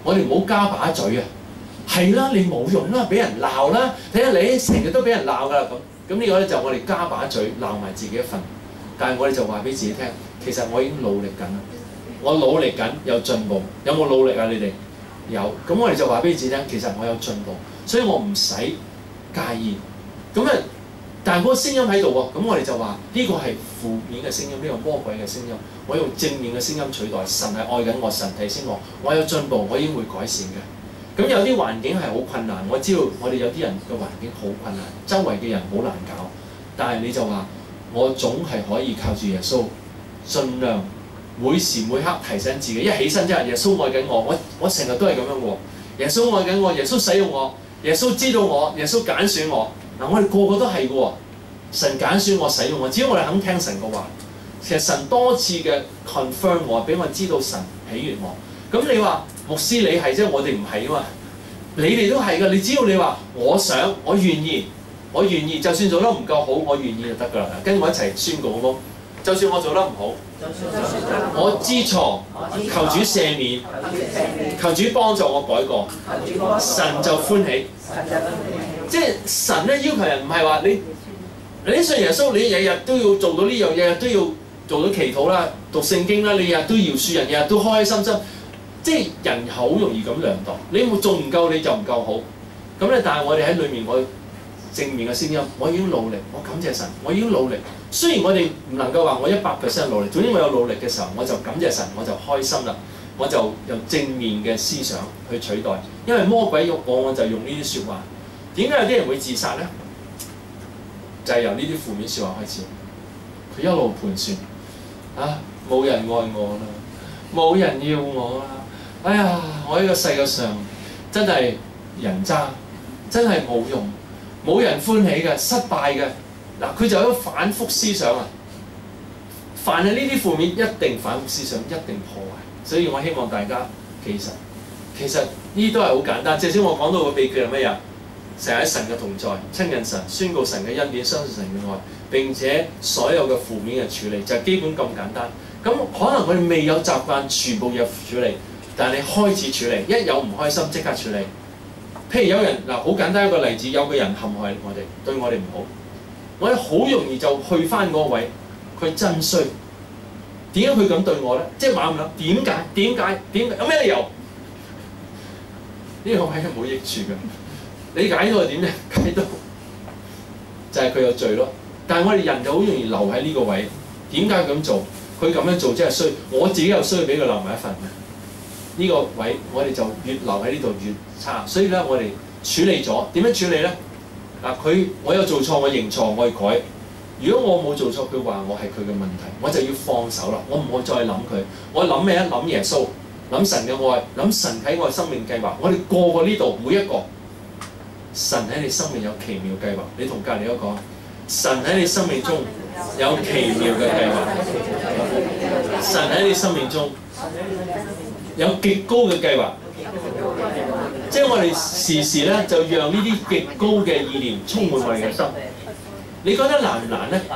我哋唔好加把嘴啊！係啦，你冇用啦，俾人鬧啦，睇下你成日都俾人鬧㗎啦咁。咁呢個咧就我哋加把嘴鬧埋自己一份。但係我哋就話俾自己聽，其實我已經努力緊啦，我努力緊有進步。有冇努力啊？你哋有。咁我哋就話俾自己聽，其實我有進步，所以我唔使介意。咁啊，但係嗰個聲音喺度喎。咁我哋就話呢個係負面嘅聲音，呢個魔鬼嘅聲音。我用正面嘅聲音取代。神係愛緊我，神提醒我，我有進步，我已經會改善嘅。咁有啲環境係好困難，我知道我哋有啲人嘅環境好困難，周圍嘅人好難搞，但係你就話我總係可以靠住耶穌，盡量每時每刻提醒自己，一起身即係耶穌愛緊我，我我成日都係咁樣喎。耶穌愛緊我，耶穌使用我，耶穌知道我，耶穌揀選我。嗱，我哋個個都係嘅喎，神揀選我，使用我，只要我哋肯聽神嘅話，其實神多次嘅 confirm 我，俾我知道神喜悅我。咁你話牧師你係啫，我哋唔係啊嘛。你哋都係㗎，你只要你話我想，我願意，我願意，就算做得唔夠好，我願意就得㗎啦。跟我一齊宣告好冇？就算我做得唔好，我知錯，求主赦免，求主幫助我改過，神就歡喜。即係神咧要求人唔係話你，你信耶穌，你日日都要做到呢樣，日日都要做到祈禱啦、讀聖經啦，你日日都饒恕人，日日都開開心心。即係人好容易咁量度，你冇做唔夠你就唔夠好。咁咧，但係我哋喺裏面，我正面嘅聲音，我已經努力，我感謝神，我已經努力。雖然我哋唔能夠話我一百 percent 努力，總之我有努力嘅時候，我就感謝神，我就開心啦，我就用正面嘅思想去取代。因為魔鬼往往就用呢啲説話。點解有啲人會自殺咧？就係由呢啲負面説話開始，佢一路盤算啊，冇人愛我啦，冇人要我啦。哎呀！我呢個世界上真係人渣，真係冇用，冇人歡喜嘅，失敗嘅。嗱，佢就有反覆思想啊。凡係呢啲負面，一定反覆思想，一定破壞。所以我希望大家其實其實呢都係好簡單。至少我講到個秘訣係乜嘢？成日喺神嘅同在，親近神，宣告神嘅恩典，相信神嘅愛，並且所有嘅負面嘅處理就係基本咁簡單。咁可能我哋未有習慣全部嘢處理。但係你開始處理，一有唔開心即刻處理。譬如有人嗱，好簡單一個例子，有個人陷害我哋，對我哋唔好，我哋好容易就去翻嗰個位，佢真衰。點解佢咁對我咧？即係猛咁諗，點解？點解？點解？有咩理由？呢、這個位係冇益處嘅。你解到係點咧？解到就係、是、佢有罪咯。但係我哋人就好容易留喺呢個位。點解佢咁做？佢咁樣做即係衰，我自己又衰，俾佢留埋一份。呢個位我哋就越留喺呢度越差，所以咧我哋處理咗點樣處理咧？嗱，佢我有做錯，我認錯，我去改。如果我冇做錯，佢話我係佢嘅問題，我就要放手啦。我唔好再諗佢，我諗咩啊？諗耶穌，諗神嘅愛，諗神喺我生命計劃。我哋個個呢度每一個，神喺你生命有奇妙計劃。你同隔離嗰個，神喺你生命中有奇妙嘅計劃。神喺你生命中有極高嘅計劃，即係我哋時時咧就讓呢啲極高嘅意念充滿我哋嘅心。你覺得難唔難咧？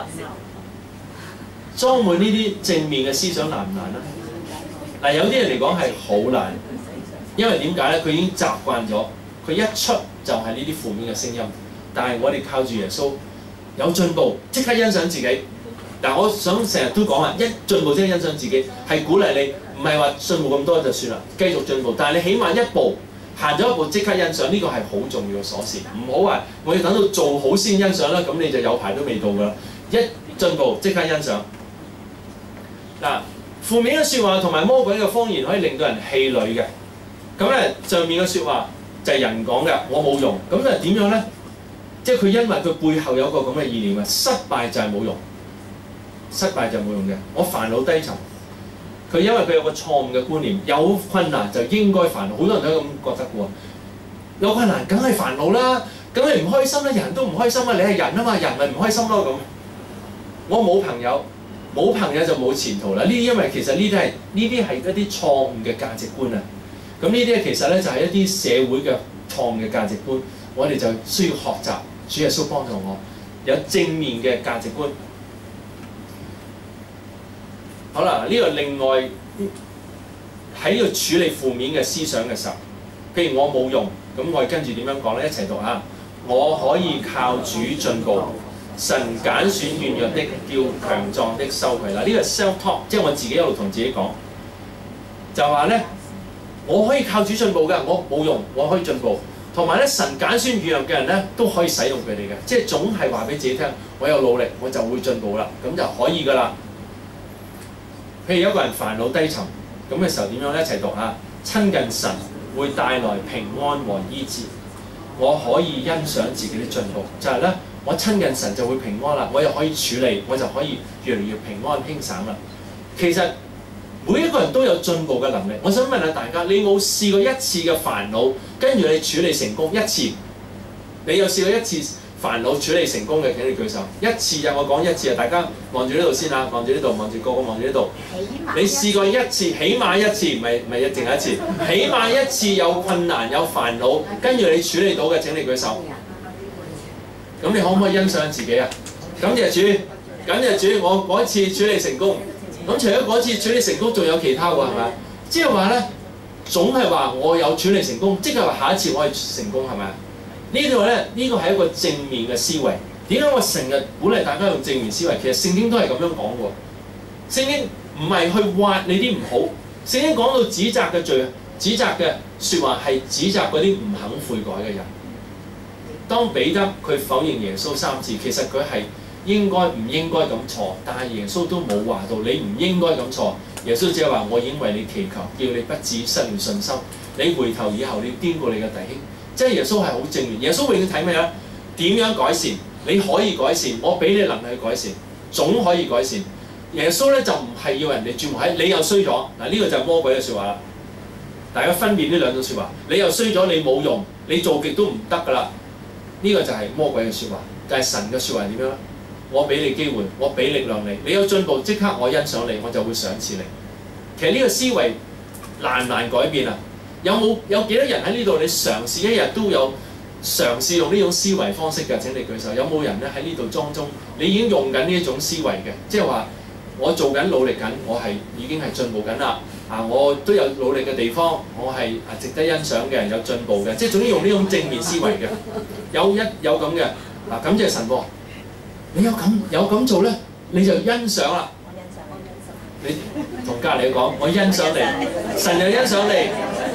裝滿呢啲正面嘅思想難唔難咧？嗱，有啲人嚟講係好難，因為點解咧？佢已經習慣咗，佢一出就係呢啲負面嘅聲音。但係我哋靠住耶穌有進步，即刻欣賞自己。嗱，我想成日都講話，一進步即係欣賞自己，係鼓勵你。唔係話進步咁多就算啦，繼續進步。但係你起碼一步行咗一步，即刻欣賞，呢個係好重要嘅鎖匙。唔好話我要等到做好先欣賞啦，咁你就有排都未到㗎啦。一進步即刻欣賞。嗱，負面嘅説話同埋魔鬼嘅謊言可以令到人氣餒嘅。咁咧上面嘅説話就係人講嘅，我冇用。咁咧點樣咧？即係佢因為佢背後有個咁嘅意念啊，失敗就係冇用，失敗就冇用嘅。我煩惱低沉。佢因為佢有個錯誤嘅觀念，有困難就應該煩惱，好多人都咁覺得嘅喎。有困難梗係煩惱啦，梗係唔開心啦，人都唔開心啊！你係人啊嘛，人咪唔開心咯咁。我冇朋友，冇朋友就冇前途啦。呢啲因為其實呢啲係呢啲係一啲錯誤嘅價值觀啊。咁呢啲其實咧就係一啲社會嘅錯誤嘅價值觀，我哋就需要學習。主耶穌幫助我有正面嘅價值觀。好啦，呢個另外喺度處理負面嘅思想嘅時候，譬如我冇用，咁我哋跟住點樣講咧？一齊讀下。我可以靠主進步，神揀選軟弱的，叫強壯的羞愧。嗱，呢個 self talk， 即係我自己一路同自己講，就話咧，我可以靠主進步嘅，我冇用，我可以進步。同埋咧，神揀選軟弱嘅人咧，都可以使用佢哋嘅，即係總係話俾自己聽，我有努力，我就會進步啦，咁就可以噶啦。譬如一個人煩惱低沉，咁嘅時候點樣咧？一齊讀下。親近神會帶來平安和醫治。我可以欣賞自己啲進步，就係咧，我親近神就會平安啦，我又可以處理，我就可以越嚟越平安輕省啦。其實每一個人都有進步嘅能力。我想問下大家，你冇試過一次嘅煩惱，跟住你處理成功一次？你有試過一次煩惱處理成功嘅？請你舉手。一次啊，我講一次啊，大家望住呢度先啊，望住呢度，望住個個望住呢度。你試過一次，起碼一次，唔係唔係一淨係一次，起碼一次有困難有煩惱，跟住你處理到嘅，請你舉手。咁你可唔可以欣賞自己啊？感謝主，感謝主，我嗰次處理成功。咁除咗嗰次處理成功，仲有其他喎，係咪？即係話咧，總係話我有處理成功，即係話下一次我係成功，係咪？呢度咧，呢個係一個正面嘅思維。點解我成日鼓勵大家用正面思維？其實聖經都係咁樣講喎。聖經唔係去挖你啲唔好，聖經講到指責嘅罪、指責嘅説話係指責嗰啲唔肯悔改嘅人。當彼得佢否認耶穌三次，其實佢係應該唔應該咁錯，但係耶穌都冇話到你唔應該咁錯。耶穌只係話我已經為你祈求，叫你不至失了信心。你回頭以後，你要堅固你嘅弟兄。即係耶穌係好正面。耶穌永遠睇咩咧？點樣改善？你可以改善，我俾你能力去改善，總可以改善。耶穌咧就唔係要人哋轉為你又衰咗嗱，呢個就係魔鬼嘅説話啦。大家分辨呢兩種説話，你又衰咗，你冇用，你做極都唔得㗎啦。呢個就係魔鬼嘅説話，但係神嘅説話係點樣咧？我俾你機會，我俾力量你，你有進步即刻我欣賞你，我就會賞賜你。其實呢個思維難唔難改變啊？有冇有幾多人喺呢度？你嘗試一日都有嘗試用呢種思維方式嘅？請你舉手。有冇人咧喺呢度當中，你已經用緊呢一種思維嘅？即係話我做緊努力緊，我係已經係進步緊啦。啊，我都有努力嘅地方，我係啊值得欣賞嘅，有進步嘅。即係總之用呢種正面思維嘅，有一有咁嘅嗱，感謝神喎。你有咁有咁做咧，你就欣賞啦。你同隔離講，我欣賞你，神又欣賞你。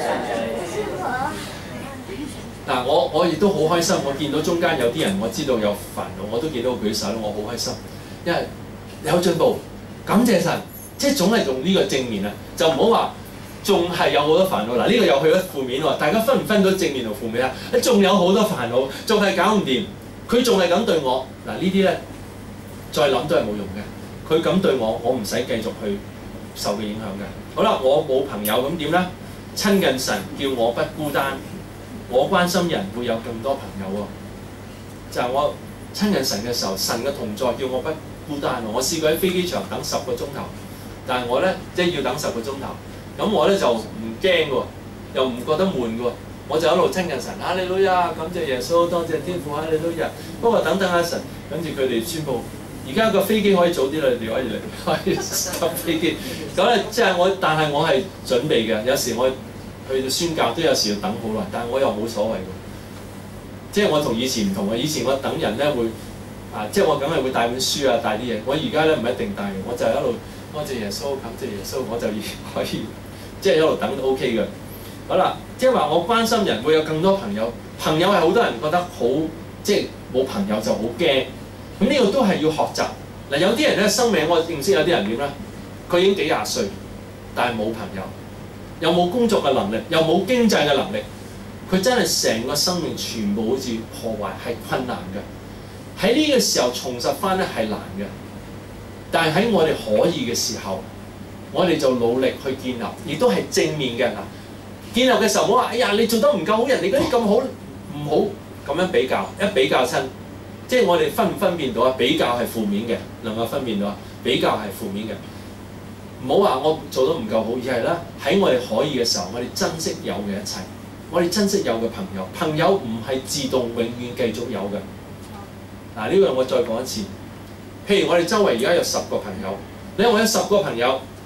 嗱，我我亦都好開心，我見到中間有啲人，我知道有煩惱，我都見到佢舉手，我好開心，因為有進步，感謝神，即係總係用呢個正面啊，就唔好話仲係有好多煩惱。嗱，呢個又去咗負面喎，大家分唔分到正面同負面啊？你仲有好多煩惱，仲係搞唔掂，佢仲係咁對我。嗱，呢啲咧再諗都係冇用嘅。佢咁對我，我唔使繼續去受佢影響嘅。好啦，我冇朋友咁點咧？親近神叫我不孤單。我關心人會有更多朋友喎，就係、是、我親近神嘅時候，神嘅同在叫我不孤單喎。我試過喺飛機場等十個鐘頭，但係我咧即係要等十個鐘頭，咁我咧就唔驚喎，又唔覺得悶喎，我就一路親近神。哈利路亞，感謝耶穌，多謝天父，哈利路亞。不過等等下神，跟住佢哋宣布，而家個飛機可以早啲啦，你可以嚟，可以搭飛機。咁咧即係我，但係我係準備嘅，有時我。去到宣教都有時要等好耐，但係我又冇所謂喎。即係我同以前唔同嘅，以前我等人咧會啊，即係我梗係會帶本書啊，帶啲嘢。我而家咧唔一定帶嘅，我就一路多謝耶穌，感謝耶穌，我就可以即係一路等都 OK 嘅。好啦，即係話我關心人會有更多朋友，朋友係好多人覺得好，即係冇朋友就好驚。咁呢個都係要學習。嗱，有啲人咧生命我認識有啲人點咧，佢已經幾廿歲，但係冇朋友。又冇工作嘅能力，又冇經濟嘅能力，佢真係成個生命全部好似破壞，係困難嘅。喺呢個時候重拾翻咧係難嘅，但係喺我哋可以嘅時候，我哋就努力去建立，亦都係正面嘅嗱。建立嘅時候唔好話，哎呀你做得唔夠好，人哋嗰啲咁好，唔好咁樣比較，一比較親，即係我哋分唔分辨到啊？比較係負面嘅，能夠分辨到啊？比較係負面嘅。唔好話我做得唔夠好，而係咧喺我哋可以嘅時候，我哋珍惜有嘅一切，我哋珍惜有嘅朋友。朋友唔係自動永遠繼續有嘅。嗱，呢個我再講一次。譬如我哋周圍而家有十個朋友，你話我有十個朋友，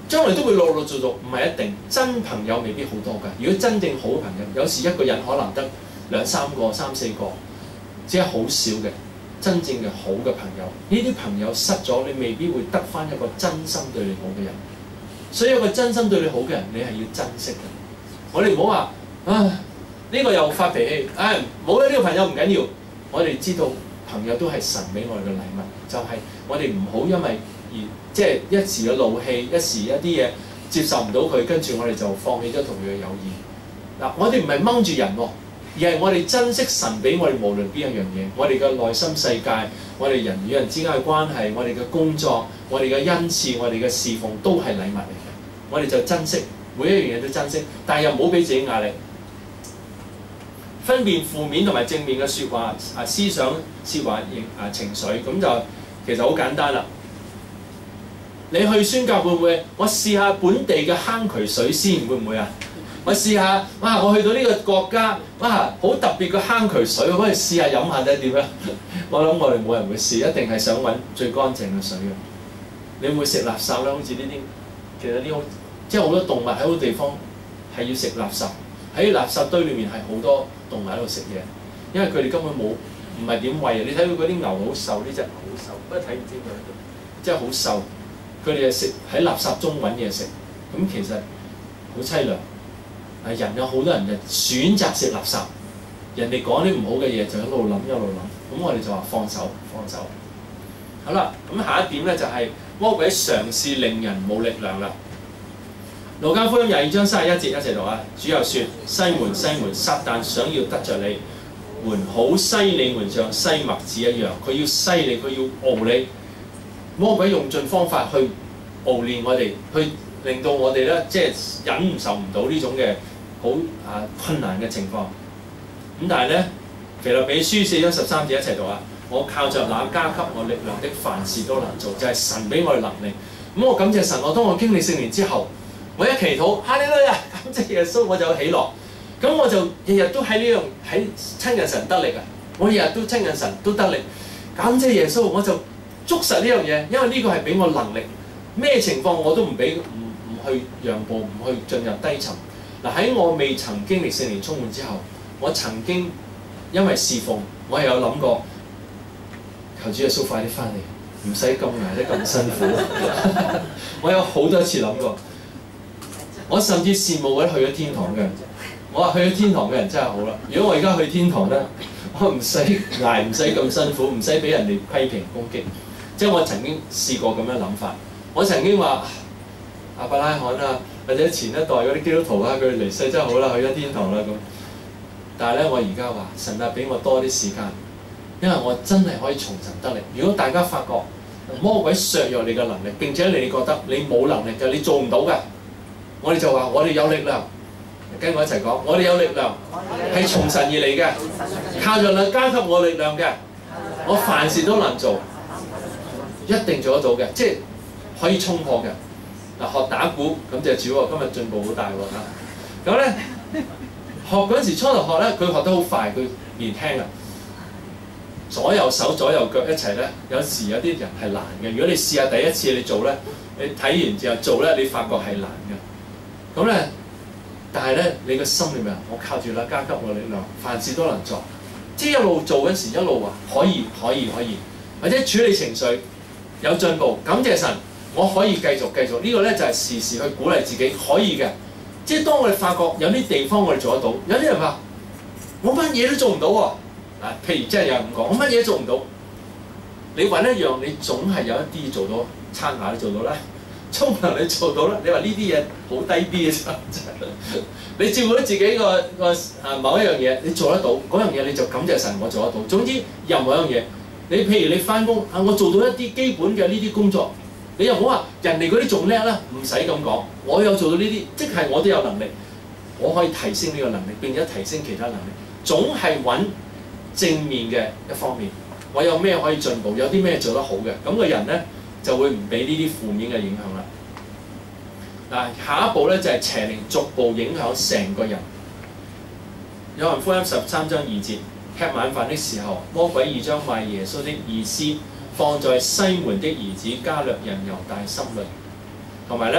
將來都會陸陸續續，唔係一定真朋友未必好多㗎。如果真正好朋友，有時一個人可能得兩三個、三四個，只係好少嘅真正嘅好嘅朋友。呢啲朋友失咗，你未必會得返一個真心對你好嘅人。所以一個真心對你好嘅人，你係要珍惜嘅。我哋唔好話啊，呢個又發脾氣，唉冇啦，呢個朋友唔緊要。我哋知道朋友都係神俾我哋嘅禮物，就係我哋唔好因為而即係一時嘅怒氣，一時一啲嘢接受唔到佢，跟住我哋就放棄咗同佢嘅友誼。嗱，我哋唔係掹住人喎，而係我哋珍惜神俾我哋無論邊一樣嘢，我哋嘅內心世界，我哋人與人之間嘅關係，我哋嘅工作，我哋嘅恩賜，我哋嘅侍奉都係禮物嚟嘅。我哋就珍惜每一樣嘢都珍惜，但係又唔好俾自己壓力。分辨負面同埋正面嘅説話啊、思想、説話、啊情緒，咁就其實好簡單啦。你去宣教會唔會？我試下本地嘅坑渠水先，會唔會啊？我試下，哇！我去到呢個國家，哇！好特別嘅坑渠水，我可以試下飲下睇點樣？我諗我哋冇人會試，一定係想揾最乾淨嘅水嘅。你會唔會食垃圾咧？好似呢啲，其實呢啲即係好多動物喺好多地方係要食垃圾，喺垃圾堆裏面係好多動物喺度食嘢，因為佢哋根本冇唔係點餵啊！你睇到嗰啲牛好瘦，呢隻牛好瘦，不過睇唔清佢喺度，即係好瘦。佢哋係食喺垃圾中揾嘢食，咁其實好凄涼。係人有好多人就選擇食垃圾，人哋講啲唔好嘅嘢就一路諗一路諗，咁我哋就話放手放手。好啦，咁下一點咧就係魔鬼嘗試令人冇力量啦。路加福音廿二章三十一節一齊讀啊！主又說：西門西門，撒旦想要得着你，們好篩你們像篩麥子一樣。佢要篩你，佢要熬你。魔鬼用盡方法去熬練我哋，去令到我哋咧即係忍受唔到呢種嘅好啊困難嘅情況。咁但係咧，腓立比書四章十三節一齊讀啊！我靠着那加給我力量的，凡事都能做，就係、是、神俾我嘅能力。咁我感謝神，我當我經歷聖靈之後，我一祈禱，哈利路亞，感謝耶穌，我就有喜樂。咁我就日日都喺呢樣喺親近神得力啊！我日日都親近神都得力，感謝耶穌，我就捉實呢樣嘢，因為呢個係俾我能力。咩情況我都唔俾唔唔去讓步，唔去進入低沉。嗱，喺我未曾經歷聖靈充滿之後，我曾經因為侍奉，我係有諗過，求主耶穌快啲翻嚟，唔使咁捱得咁辛苦。我有好多次諗過，我甚至羨慕嗰啲去咗天堂嘅人。我話去咗天堂嘅人真係好啦。如果我而家去天堂咧，我唔使捱，唔使咁辛苦，唔使俾人哋批評攻擊。即係我曾經試過咁樣諗法。我曾經話亞伯拉罕啊，或者前一代嗰啲基督徒啊，佢哋離世真係好啦，去咗天堂啦咁。但係咧，我而家話神啊，俾我多啲時間，因為我真係可以重新得力。如果大家發覺魔鬼削弱你嘅能力，並且你覺得你冇能力嘅，你做唔到嘅，我哋就話我哋有力量。跟我一齊講，我哋有力量係從神而嚟嘅，靠著力加給我力量嘅，我凡事都能做，一定做得到嘅，即係可以衝破嘅。嗱，學打鼓咁就主喎，今日進步好大喎嚇。咁咧學嗰陣時初頭學咧，佢學得好快，佢年輕啊，左右手左右腳一齊咧，有時有啲人係難嘅。如果你試下第一次你做咧，你睇完之後做咧，你發覺係難嘅。咁咧。但係咧，你個心裏面，我靠住啦，加給我力量，凡事都能做。即係一路做嗰時，一路話可以，可以，可以，或者處理情緒有進步，感謝神，我可以繼續繼續。這個、呢個咧就係、是、時時去鼓勵自己可以嘅。即係當我哋發覺有啲地方我哋做得到，有啲人話我乜嘢都做唔到喎。啊，譬如即係有人咁講，我乜嘢都做唔到。你揾一樣，你總係有一啲做到，刷牙你做到啦。聰明你做到啦，你話呢啲嘢好低 B 嘅啫，你照顧到自己個個啊某一樣嘢，你做得到嗰樣嘢，你就感謝神，我做得到。總之任何一樣嘢，你譬如你翻工啊，我做到一啲基本嘅呢啲工作，你又唔好話人哋嗰啲仲叻啦，唔使咁講，我有做到呢啲，即係我都有能力，我可以提升呢個能力，並且提升其他能力，總係揾正面嘅一方面。我有咩可以進步，有啲咩做得好嘅，咁個人咧。就會唔俾呢啲負面嘅影響啦。嗱，下一步咧就係邪靈逐步影響成個人。約翰福音十三章二節，吃晚飯的時候，魔鬼已將賣耶穌的意思放在西門的兒子加略人猶大心裏。同埋咧，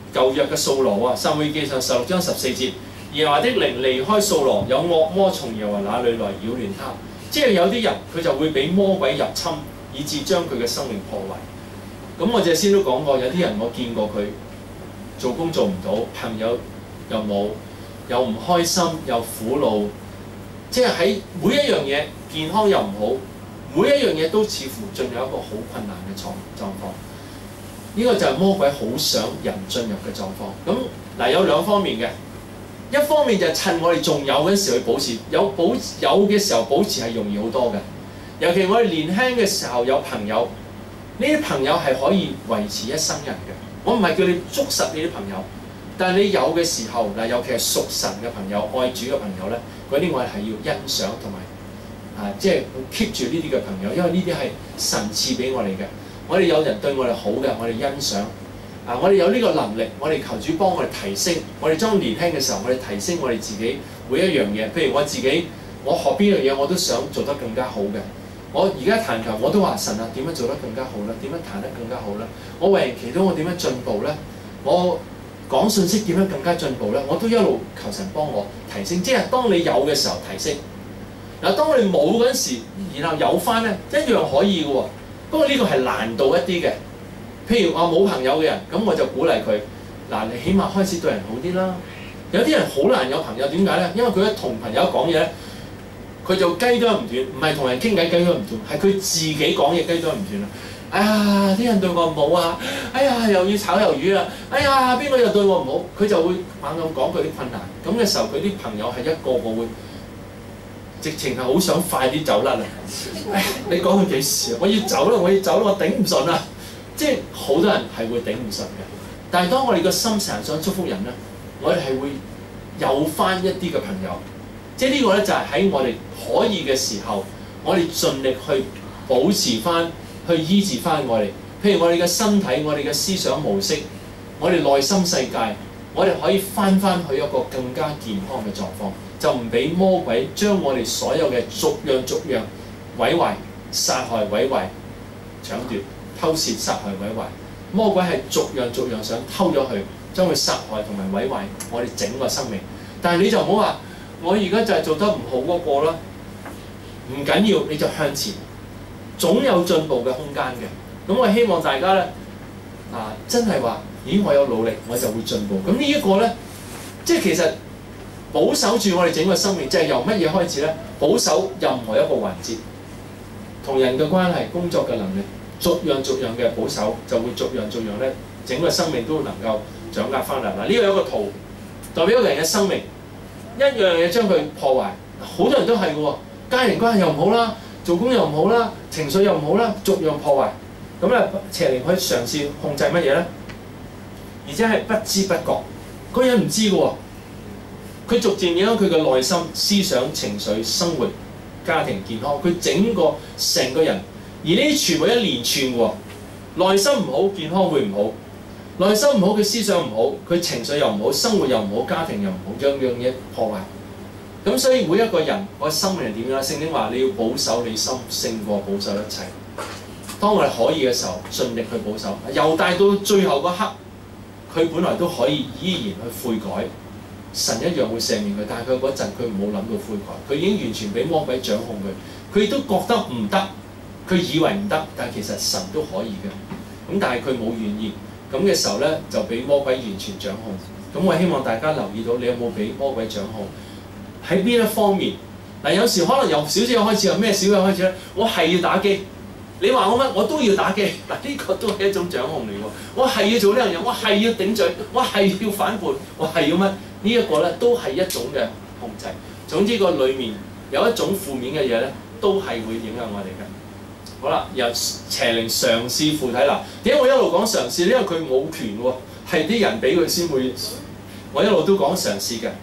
舊約嘅掃羅啊，撒母耳記上十六章十四節，耶和華的靈離開掃羅，有惡魔從耶和華那裏來擾亂他。即係有啲人佢就會俾魔鬼入侵，以致將佢嘅生命破壞。咁我哋先都講過，有啲人我見過佢做工做唔到，朋友又冇，又唔開心，又苦惱，即係喺每一樣嘢健康又唔好，每一樣嘢都似乎進入一個好困難嘅狀狀況。呢個就係魔鬼好想人進入嘅狀況。咁嗱有兩方面嘅，一方面就係趁我哋仲有嗰陣時去保持，有保有嘅時候保持係容易好多嘅。尤其我哋年輕嘅時候有朋友，呢啲朋友係可以維持一生人嘅。我唔係叫你捉實呢啲朋友，但係你有嘅時候嗱，尤其係屬神嘅朋友、愛主嘅朋友咧，嗰啲我哋係要欣賞同埋啊，即係 keep 住呢啲嘅朋友，因為呢啲係神賜俾我哋嘅。我哋有人對我哋好嘅，我哋欣賞啊！我哋有呢個能力，我哋求主幫我哋提升。我哋將年輕嘅時候，我哋提升我哋自己每一樣嘢。譬如我自己，我學邊樣嘢我都想做得更加好嘅。我而家彈琴我都話神啊，點樣做得更加好咧？點樣彈得更加好咧？我為人祈禱我點樣進步咧？我講信息點樣更加進步咧？我都一路求神幫我提升。即係當你有嘅時候提升，嗱，當你冇嗰陣時，然後有翻咧，一樣可以嘅喎。不過呢個係難度一啲嘅，譬如我冇朋友嘅人，咁我就鼓勵佢，嗱，你起碼開始對人好啲啦。有啲人好難有朋友，點解咧？因為佢一同朋友講嘢咧，佢就雞都唔斷，唔係同人傾偈雞都唔斷，係佢自己講嘢雞都唔斷啦。哎呀，啲人對我唔好啊！哎呀，又要炒魷魚啦！哎呀，邊個又對我唔好？佢就會猛咁講佢啲困難。咁嘅時候，佢啲朋友係一個個會。直情係好想快啲走甩啦！唉，你講佢幾時啊？我要走啦！我要走啦！我頂唔順啦！即係好多人係會頂唔順嘅。但係當我哋個心成日想祝福人咧，我哋係會有翻一啲嘅朋友。即係呢個咧就係喺我哋可以嘅時候，我哋盡力去保持翻、去醫治翻我哋。譬如我哋嘅身體、我哋嘅思想模式、我哋內心世界，我哋可以翻翻去一個更加健康嘅狀況。就唔俾魔鬼將我哋所有嘅逐樣逐樣毀壞、殺害、毀壞、搶奪、偷竊、殺害、毀壞。魔鬼係逐樣逐樣想偷咗佢，將佢殺害同埋毀壞我哋整個生命。但係你就唔好話，我而家就係做得唔好嗰個啦，唔緊要，你就向前，總有進步嘅空間嘅。咁我希望大家咧，啊，真係話，咦，我有努力，我就會進步。咁呢一個咧，即係其實。保守住我哋整個生命，即係由乜嘢開始咧？保守任何一個環節，同人嘅關係、工作嘅能力，逐樣逐樣嘅保守，就會逐樣逐樣咧，整個生命都能夠掌握翻嚟。嗱，呢個有一個圖，代表一個人嘅生命，一樣嘢將佢破壞。好多人都係嘅喎，家庭關係又唔好啦，做工又唔好啦，情緒又唔好啦，逐樣破壞。咁咧，邪靈可以嘗試控制乜嘢咧？而且係不知不覺，嗰人唔知嘅喎。佢逐漸影響佢嘅內心、思想、情緒、生活、家庭健康，佢整個成個人，而呢啲全部一連串喎。內心唔好，健康會唔好；內心唔好，佢思想唔好，佢情緒又唔好，生活又唔好，家庭又唔好，樣樣嘢破壞。咁所以每一個人個生命係點樣？聖經話你要保守你心，勝過保守一切。當我哋可以嘅時候，盡力去保守。由大到最後嗰刻，佢本來都可以依然去悔改。神一樣會赦免佢，但係佢嗰陣佢冇諗到悔改，佢已經完全俾魔鬼掌控佢，佢都覺得唔得，佢以為唔得，但係其實神都可以嘅，咁但係佢冇願意，咁嘅時候咧就俾魔鬼完全掌控。咁我希望大家留意到，你有冇俾魔鬼掌控？喺邊一方面？嗱，有時可能由少少嘢開始，由咩小嘢開始咧？我係要打機，你話我乜我都要打機，嗱呢個都係一種掌控嚟喎。我係要做呢樣嘢，我係要頂嘴，我係要反叛，我係要乜？呢一個咧都係一種嘅控制。總之個裡面有一種負面嘅嘢咧，都係會影響我哋嘅。好啦，由邪靈嘗試附體啦。點解我一路講嘗試？因為佢冇權喎，係啲人俾佢先會。我一路都講嘗試嘅。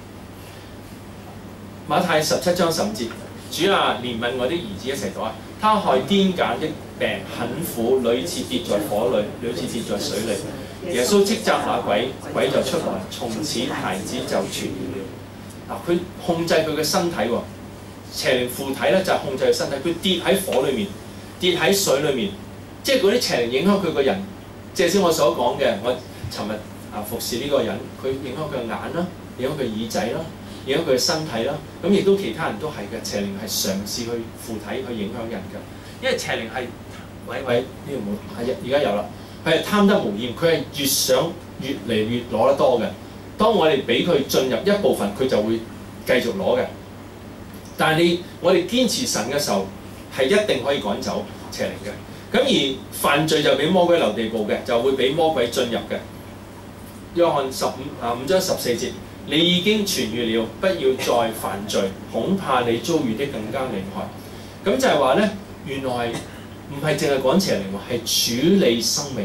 馬太十七章十五節，主啊，憐憫我啲兒子，一齊讀啊！他害癲癇的病很苦，屢次跌在火裏，屢次跌在水裏。耶穌斥責那鬼，鬼就出來，從此孩子就痊愈了。嗱，佢控制佢嘅身體喎，邪靈附體咧就係控制佢身體。佢跌喺火裏面，跌喺水裏面，即係嗰啲邪靈影響佢個人。即係先我所講嘅，我尋日啊服侍呢個人，佢影響佢嘅眼啦，影響佢耳仔啦，影響佢嘅身體啦。咁亦都其他人都係嘅，邪靈係嘗試去附體去影響人嘅。因為邪靈係，喂喂，呢度冇，係而家有啦。佢係貪得無厭，佢係越想越嚟越攞得多嘅。當我哋俾佢進入一部分，佢就會繼續攞嘅。但係你我哋堅持神嘅時候，係一定可以趕走邪靈嘅。咁而犯罪就俾魔鬼留地步嘅，就會俾魔鬼進入嘅。約翰十五啊五章十四節，你已經痊癒了，不要再犯罪，恐怕你遭遇的更加厲害。咁就係話咧，原來唔係淨係趕邪靈喎，係處理生命，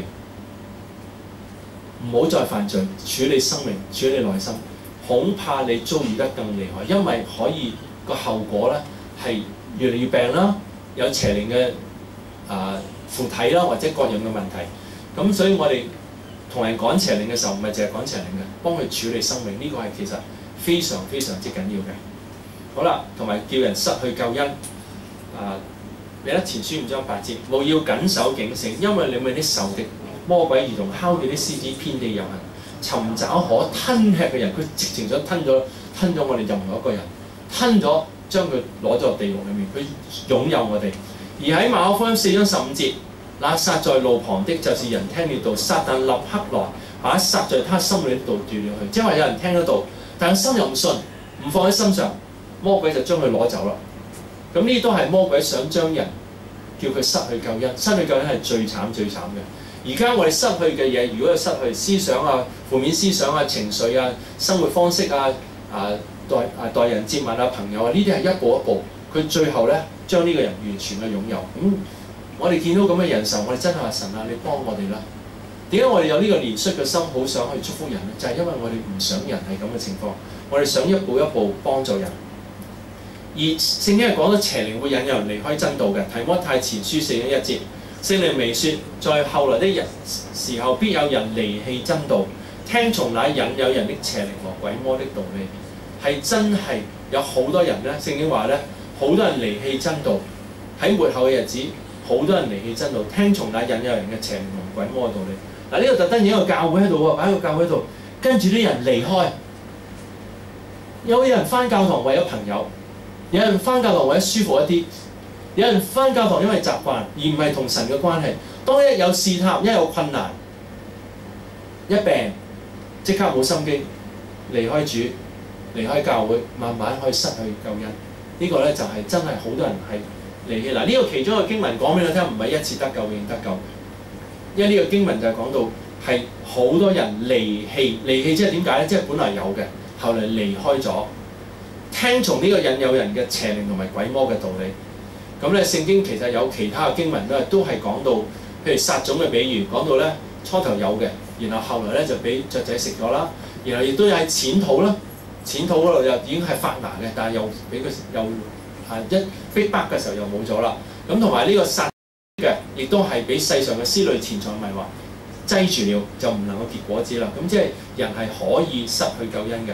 唔好再犯罪，處理生命，處理內心，恐怕你遭遇得更厲害，因為可以個後果咧係越嚟越病啦，有邪靈嘅啊附體啦，或者各樣嘅問題。咁所以我哋同人趕邪靈嘅時候，唔係淨係趕邪靈嘅，幫佢處理生命，呢、這個係其實非常非常之緊要嘅。好啦，同埋叫人失去救恩。啊，彼得前書五章八節，務要謹守警醒，因為你們啲仇敵魔鬼如同哮叫啲獅子，遍地遊行，尋找可吞吃嘅人。佢直情想吞咗吞咗我哋任何一個人，吞咗將佢攞咗入地獄裏面，佢擁有我哋。而喺馬可福音四章十五節，那撒在路旁的，就是人聽了道，撒旦立刻來把撒在他心裏的道奪了去。即係話有人聽得到，但係心又唔信，唔放喺心上，魔鬼就將佢攞走啦。咁呢啲都係魔鬼想將人叫佢失去救恩，失去救恩係最慘最慘嘅。而家我哋失去嘅嘢，如果係失去思想啊、負面思想啊、情緒啊、生活方式啊、啊待啊待人接物啊、朋友啊，呢啲係一步一步，佢最後咧將呢個人完全嘅擁有。咁、嗯、我哋見到咁嘅人時候，我哋真係話神啊，你幫我哋啦！點解我哋有呢個憐恤嘅心，好想去祝福人咧？就係、是、因為我哋唔想人係咁嘅情況，我哋想一步一步幫助人。而聖經係講到邪靈會引誘人離開真道嘅，提摩太前書四章一節，聖靈微說，在後來的日時候，必有人離棄真道，聽從那引誘人的邪靈和鬼魔的道理。係真係有好多人咧，聖經話咧，好多人離棄真道，喺末後嘅日子，好多人離棄真道，聽從那引誘人嘅邪靈同鬼魔嘅道理。嗱，呢度特登有一個教會喺度喎，擺喺個教會喺度，跟住啲人離開，有人返教堂為咗朋友。有人返教堂為咗舒服一啲，有人返教堂因為習慣，而唔係同神嘅關係。當一有試探，一有困難，一病，即刻冇心機，離開主，離開教會，慢慢可以失去救恩。這個、呢個咧就係、是、真係好多人係離棄。嗱，呢個其中一個經文講俾你聽，唔係一次得救永遠得救，因為呢個經文就係講到係好多人離棄，離棄即係點解咧？即係本來有嘅，後嚟離開咗。聽從呢個引誘人嘅邪靈同埋鬼魔嘅道理，咁咧聖經其實有其他嘅經文咧，都係講到，譬如撒種嘅比喻，講到咧初頭有嘅，然後後來咧就俾雀仔食咗啦，然後亦都有喺淺土啦，淺土嗰度又已經係發芽嘅，但係又俾佢又係一逼迫嘅時候又冇咗啦。咁同埋呢個撒嘅，亦都係俾世上嘅思慮錢財迷惑擠住了，就唔能夠結果子啦。咁即係人係可以失去救恩嘅。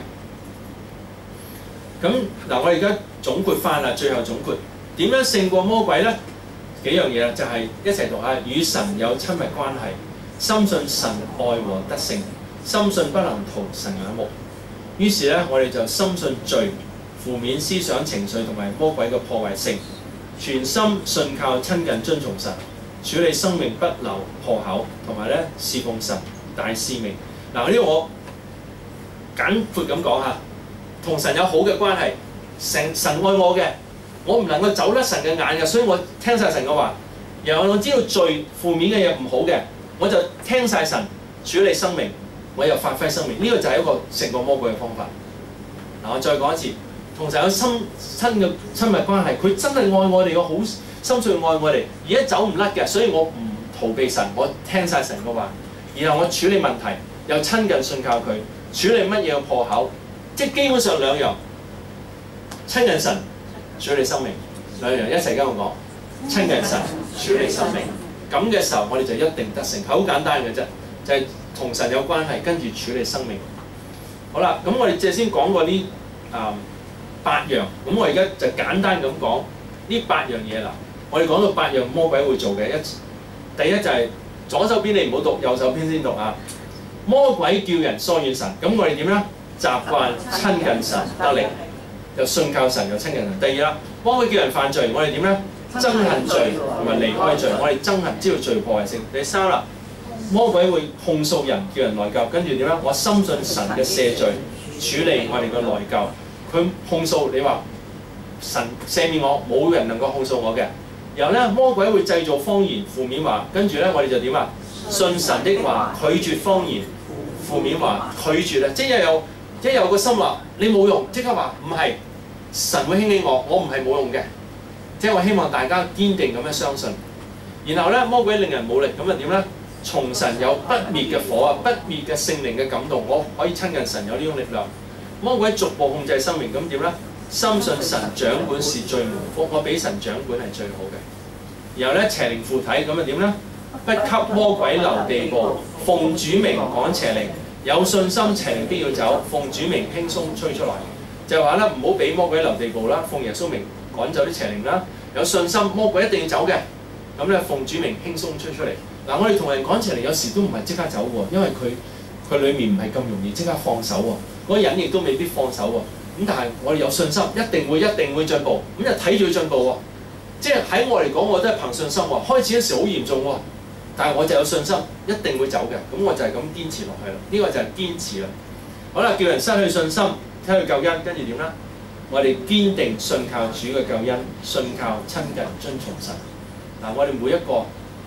咁嗱，我哋而家總括翻啦，最後總括點樣勝過魔鬼咧？幾樣嘢啦，就係、是、一齊讀下：與神有親密關係，深信神愛和得勝，深信不能逃神眼目。於是咧，我哋就深信罪、負面思想、情緒同埋魔鬼嘅破壞性，全心信靠親近遵從神，處理生命不留破口，同埋咧侍奉神大使命。嗱，呢個我簡闊咁講下。同神有好嘅關係，神神愛我嘅，我唔能夠走甩神嘅眼嘅，所以我聽晒神嘅話。然後我知道罪負面嘅嘢唔好嘅，我就聽晒神處理生命，我又發揮生命。呢、這個就係一個勝過魔鬼嘅方法。嗱，我再講一次，同神有深親嘅親密關係，佢真係愛我哋嘅，好深信愛我哋，而家走唔甩嘅，所以我唔逃避神，我聽晒神嘅話，然後我處理問題，又親近信靠佢，處理乜嘢嘅破口。即係基本上兩樣，親近神處理生命，兩樣一齊跟我講，親近神處理生命。咁嘅時候，我哋就一定得勝。好簡單嘅啫，就係、是、同神有關係，跟住處理生命。好啦，咁我哋即係先講過呢啊、嗯、八樣。咁我而家就簡單咁講呢八樣嘢啦。我哋講到八樣魔鬼會做嘅一，第一就係左手邊你唔好讀，右手邊先讀啊。 魔鬼叫人疏遠神，咁我哋點咧？習慣親近神得力，又信靠神又親近神。第二啦，魔鬼叫人犯罪，我哋點咧？憎恨罪同埋離開罪，我哋憎恨知道罪破壞性。第三啦，魔鬼會控訴人，叫人內疚，跟住點咧？我深信神嘅赦罪處理我哋嘅內疚。佢控訴你話神赦免我，冇人能夠控訴我嘅。然後咧，魔鬼會製造謊言、負面話，跟住咧我哋就點啊？信神的話，拒絕謊言、負面話，拒絕啊！即係有一有個心話你冇用，即刻話唔係，神會興起我，我唔係冇用嘅。即係我希望大家堅定咁樣相信。然後咧，魔鬼令人冇力，咁啊點咧？從神有不滅嘅火啊，不滅嘅聖靈嘅感動，我可以親近神，有呢種力量。魔鬼逐步控制生命，咁點咧？深信神掌管是最蒙福，我俾神掌管係最好嘅。然後咧，邪靈附體，咁啊點咧？不給魔鬼留地步，奉主名趕邪靈，有信心邪靈必要走，奉主名輕鬆吹出來。就係話咧，唔好俾魔鬼留地步啦，奉耶穌名趕走啲邪靈啦，有信心魔鬼一定要走嘅。咁咧，奉主名輕鬆吹出嚟。嗱，我哋同人趕邪靈有時都唔係即刻走喎，因為佢佢裡面唔係咁容易即刻放手喎，嗰個人亦都未必放手喎。咁但係我哋有信心，一定會一定會進步。咁就睇住佢進步喎。即係喺我嚟講，我都係憑信心喎。開始嘅時候好嚴重喎，但係我就有信心，一定會走嘅。咁我就係咁堅持落去啦。呢、這個就係堅持啦。好啦，叫人失去信心，失去救恩，跟住點咧？我哋堅定信靠主嘅救恩，信靠親近遵從神。嗱，我哋每一個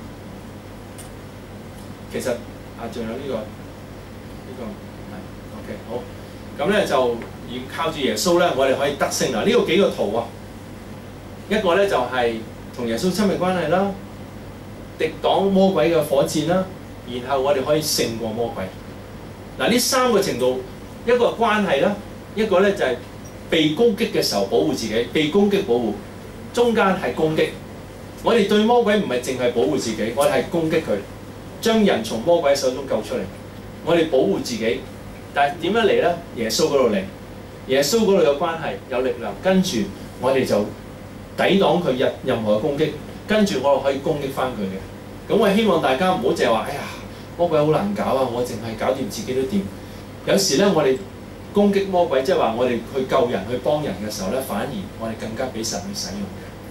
其實啊，仲有呢、這個呢、這個係 OK 好。咁咧就而靠住耶穌咧，我哋可以得勝啦。呢個幾個圖啊，一個咧就係、是、同耶穌親密關係啦，敵擋魔鬼嘅火箭啦，然後我哋可以勝過魔鬼。嗱，呢三個程度，一個係關係啦，一個咧就係、是、被攻擊嘅時候保護自己，被攻擊保護，中間係攻擊。我哋對魔鬼唔係淨係保護自己，我哋係攻擊佢，將人從魔鬼手中救出嚟。我哋保護自己。但係點樣嚟咧？耶穌嗰度嚟，耶穌嗰度有關係、有力量，跟住我哋就抵擋佢任任何嘅攻擊，跟住我哋可以攻擊翻佢嘅。咁我希望大家唔好淨係話，哎呀，魔鬼好難搞啊！我淨係搞掂自己都掂。有時咧，我哋攻擊魔鬼，即係話我哋去救人、去幫人嘅時候咧，反而我哋更加俾神去使用嘅。